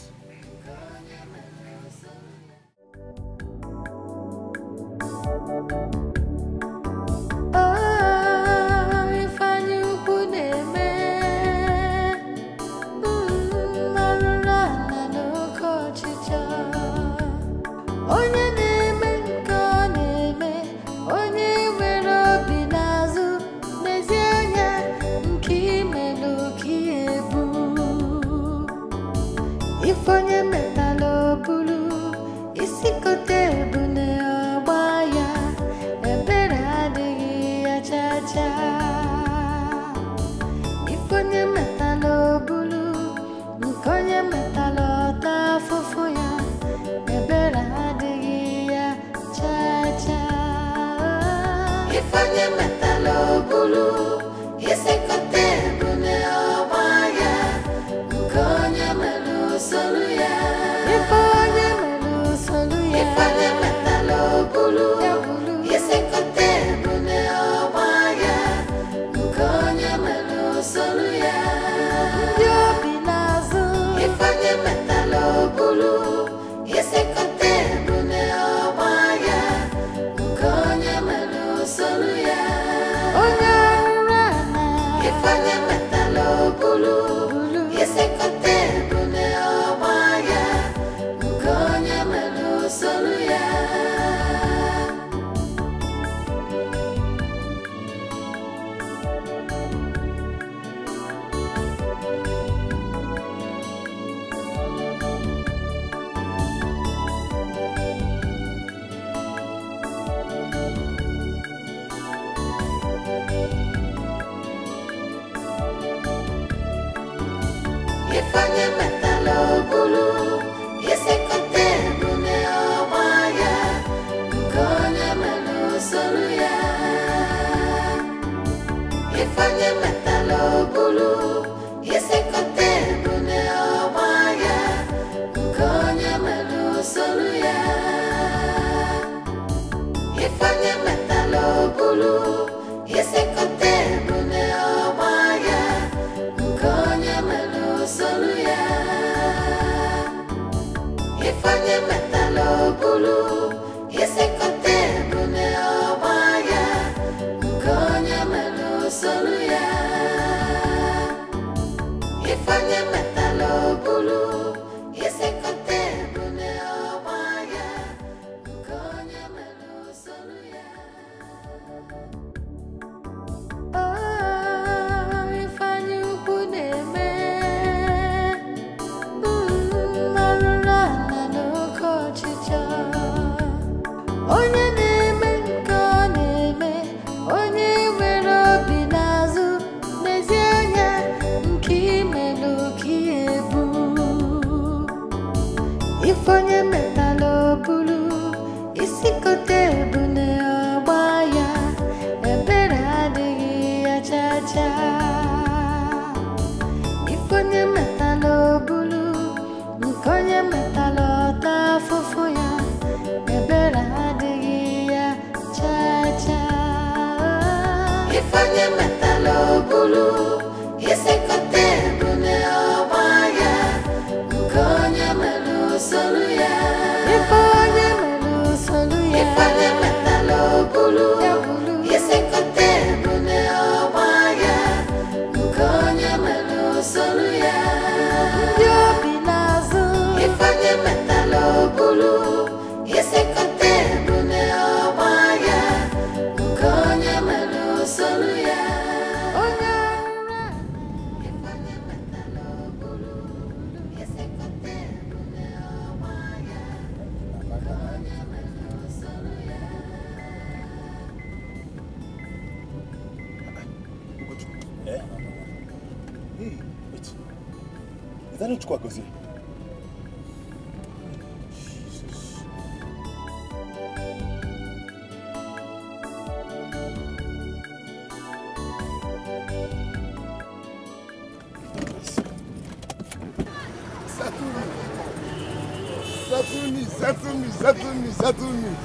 Settle me, settle me, settle me, settle me.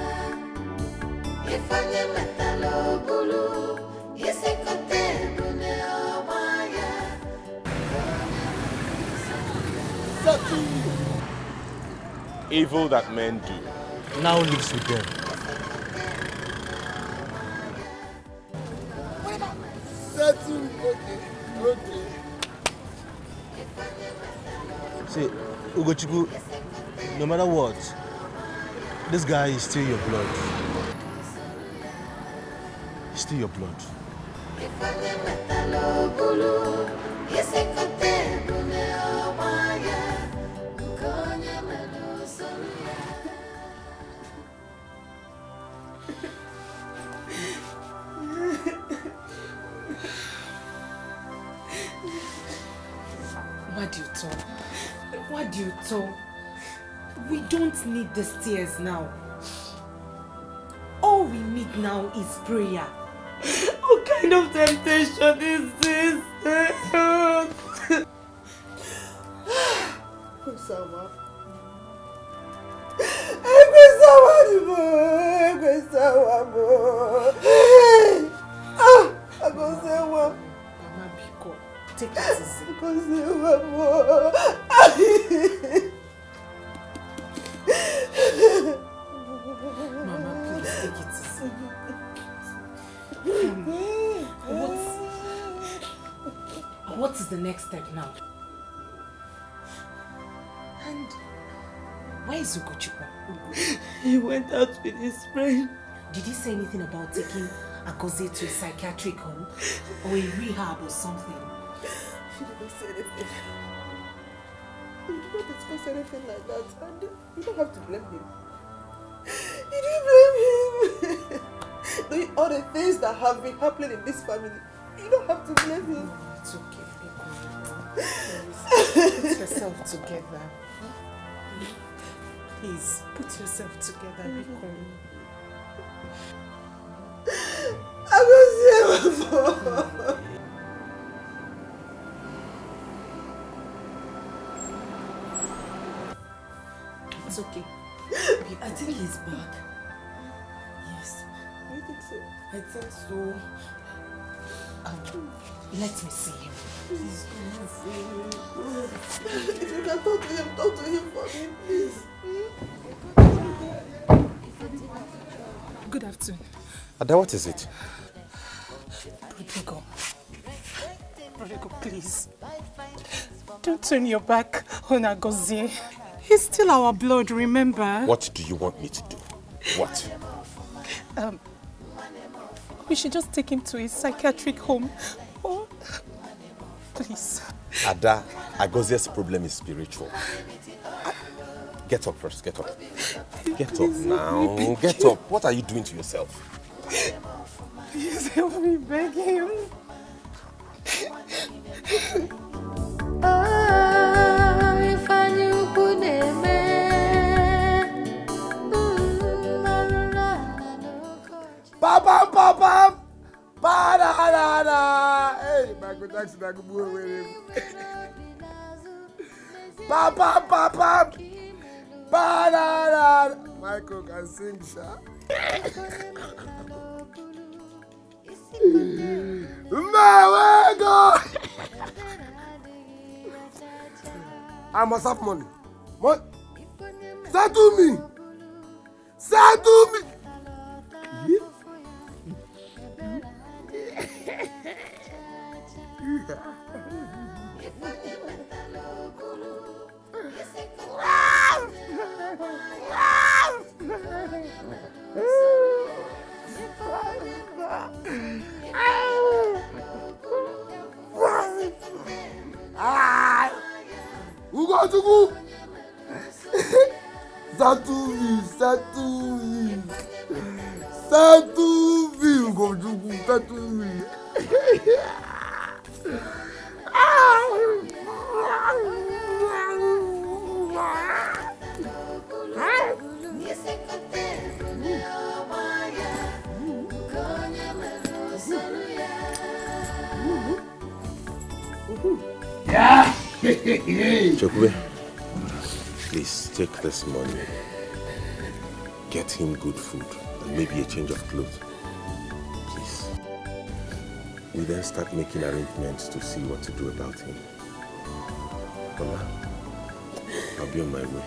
Ifanye metalo bulu, yese kote bune Evil that men do now lives with them. Settle. Okay. Okay. See, Ugochukwu, no matter what, this guy is still your blood. He's still your blood. What do you talk? What do you talk? We don't need the tears now. All we need now is prayer. What kind of temptation is this? Kusama. Kusama mo. Kusama mo. Ah, Kusama. Mama Biko, take it easy. Kusama mo. Mama, please take it easy. What's, what is the next step now? And where is Ugochukwu? He went out with his friend. Did he say anything about taking Agozie to a psychiatric home or a rehab or something? She didn't say anything. We did not discuss anything like that, and you don't have to blame him. You didn't blame him. Doing all the things that have been happening in this family, you don't have to blame him. It's okay, Biko. Put yourself together. Please, put yourself together, Biko. I will see him before. It's okay. I think he's back. Yes. Do you think so? I think so. Um, let me see him. Please come and see him. If you can talk to him, talk to him for me, please. Good afternoon. Ada, what is it? Rodrigo. Rodrigo, please. Don't turn your back on Agozie. He's still our blood, remember? What do you want me to do? What? Um, we should just take him to a psychiatric home. Oh, please. Ada, Agozie's problem is spiritual. Get up first, get up. Get up now, get up. What are you doing to yourself? Please help me beg him. Papa, papa, pa-da-da-da. Hey, Michael Jackson, I could move with him. Papa, papa, pa-da-da. Michael can sing, sha. Mawego. I must have money. What? Settle me. Settle me. Ugochukwu! Settle settle settle Ugochukwu, settle Yeah. Chokwe, please take this money, get him good food and maybe a change of clothes. Please. We then start making arrangements to see what to do about him. For now, I'll be on my way.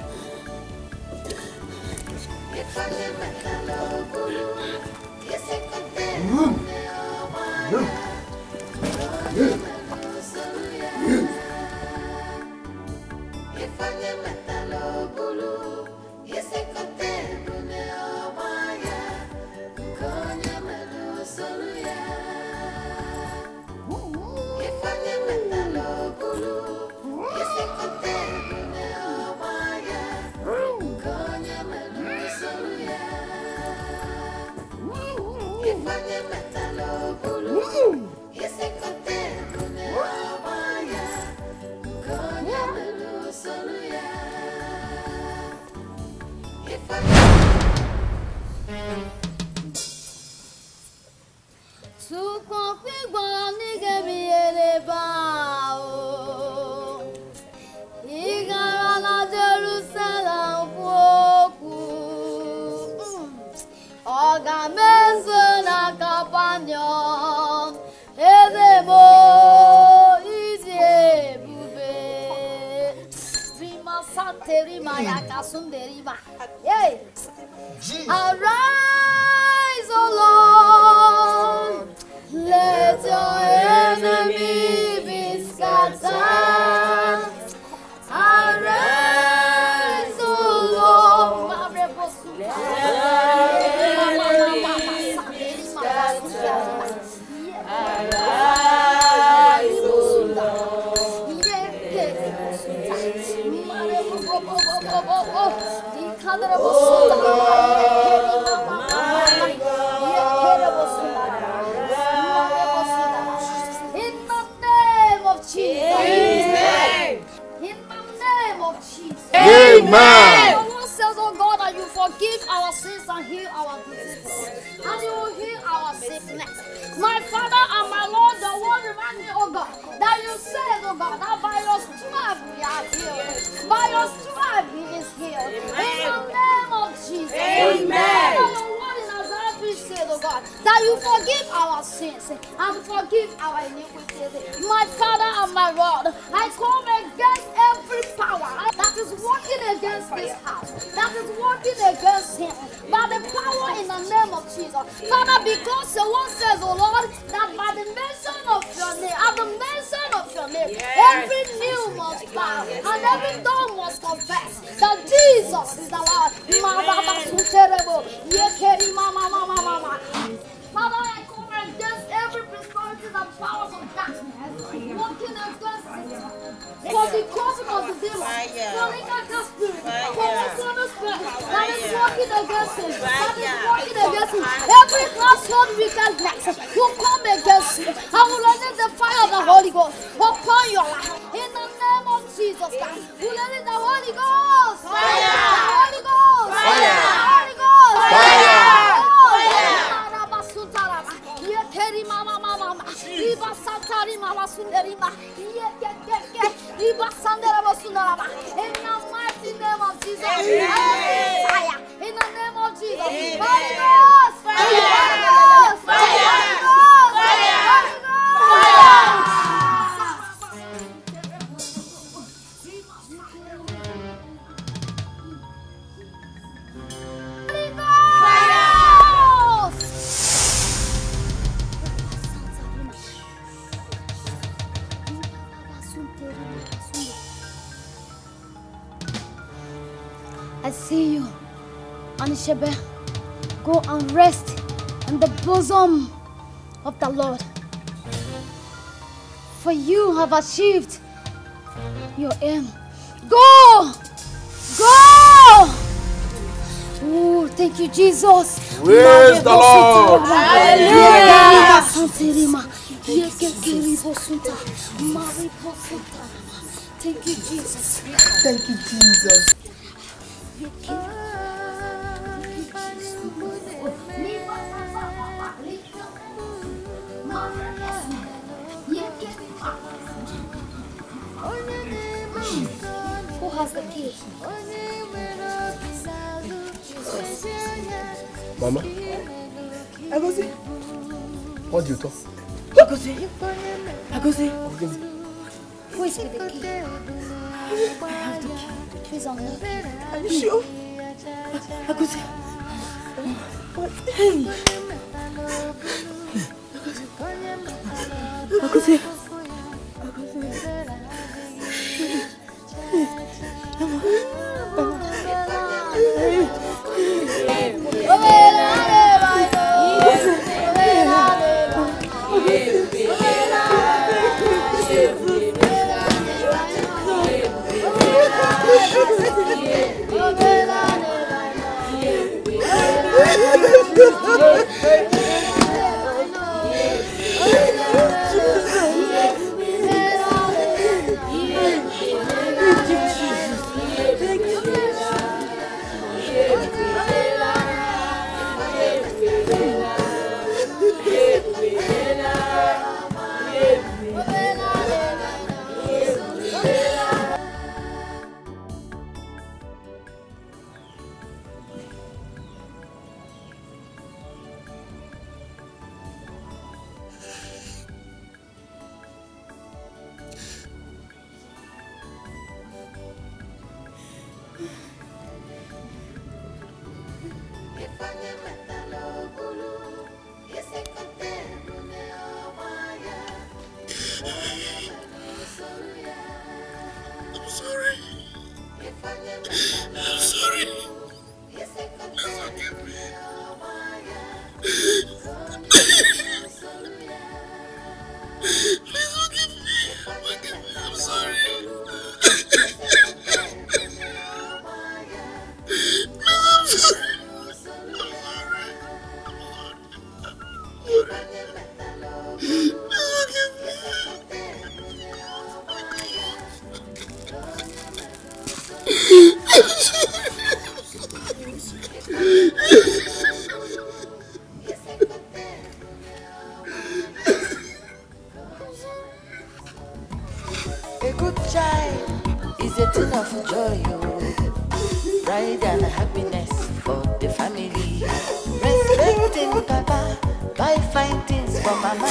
Arise, O Lord, let your enemy be scattered. Arise, O Lord, let your enemy be scattered. Arise, O Lord. Oh Lord, my God. In the name of Jesus. Amen. In the name of Jesus. Amen. The Lord says, oh God, that you forgive our sins and heal our diseases. And you will heal our sickness. My Father and my Lord, the word reminds me, oh God, that you said, oh God, that by your stripes we are healed. By your stripes he is healed. Amen. In the name of Jesus. Amen. Your word in Isaiah three said, oh God, that you forgive our sins and forgive our iniquities. My Father and my Lord, I come against every power that is working against this house, that is working against him, by the power in the name of Jesus. Father, because the word says, oh Lord, that by the mention of your name, at the mention of your name, yes, every knee must bow, yes, and every tongue must confess that Jesus is the Lord. Father, I come against every principalities and powers of darkness working against it. For the causing of the demon, for the dark spirit, for the sinner spirit that is working against him, that is working against him. Every household wickedness will come against you. I will release the fire of the Holy Ghost upon your life. In the name of Jesus Christ, we release the Holy Ghost. Fire! The Holy Ghost! Fire! The Holy Ghost! Fire! Mama, mama, mama, Iba Satari Mama Sunderima, Iba Sandera Sundarama, in the mighty name of Jesus, fire, in the name of Jesus, Holy Ghost, fire, Holy Ghost, fire, Holy Ghost, I see you, Anishebe. Go and rest in the bosom of the Lord. For you have achieved your aim. Go! Go! Oh, thank you, Jesus. Praise the Lord. Hallelujah. Thank you, Jesus. Thank you, Jesus. Who has the key? Mama, Agosi. what do you talk? Agosi. Agosi. Who is with the key? I have the key. Please, I'm not. Are you sure? Agozi. What? Hey. Agozi. Agozi. A good child is a thing of joy, oh. Pride and happiness for the family. Respecting Papa, buy fine things for Mama.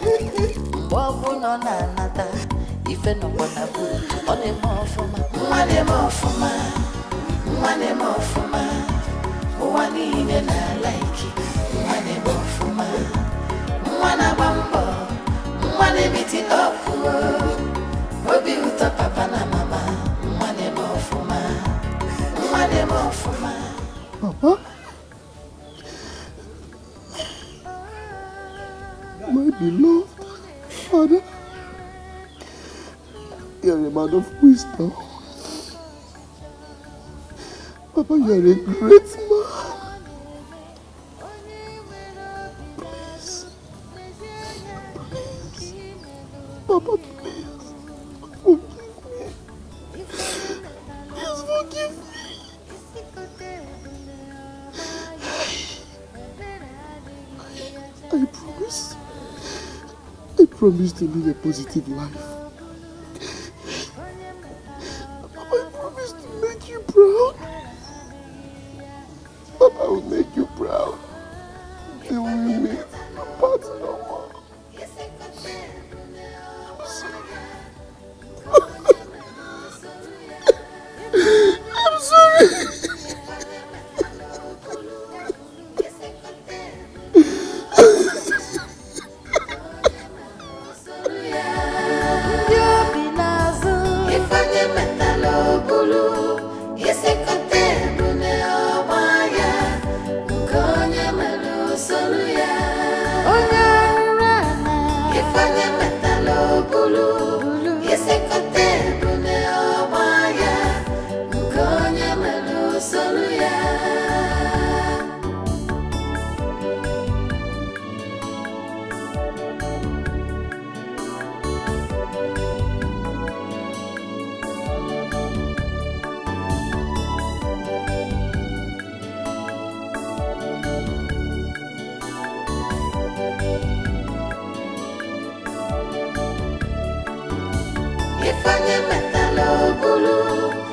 Mbobu no na nata, ife no bona boot. One more for ma, one more for ma, one more for ma. One in and I like it, one more for ma. One a bambo, one meet it up, oh. Obi uta papa na mama, one more for ma, one more for ma. Papa? My beloved Father, you are a man of wisdom. Papa, you are a great man. Please, please, Papa, please, forgive me. Please forgive me. I promise. I promise to live a positive life. Papa, I promise to make you proud. Papa, I will make you proud. Till we meet apart no more. I'm sorry. I'm sorry. Ifanye metalo bulu.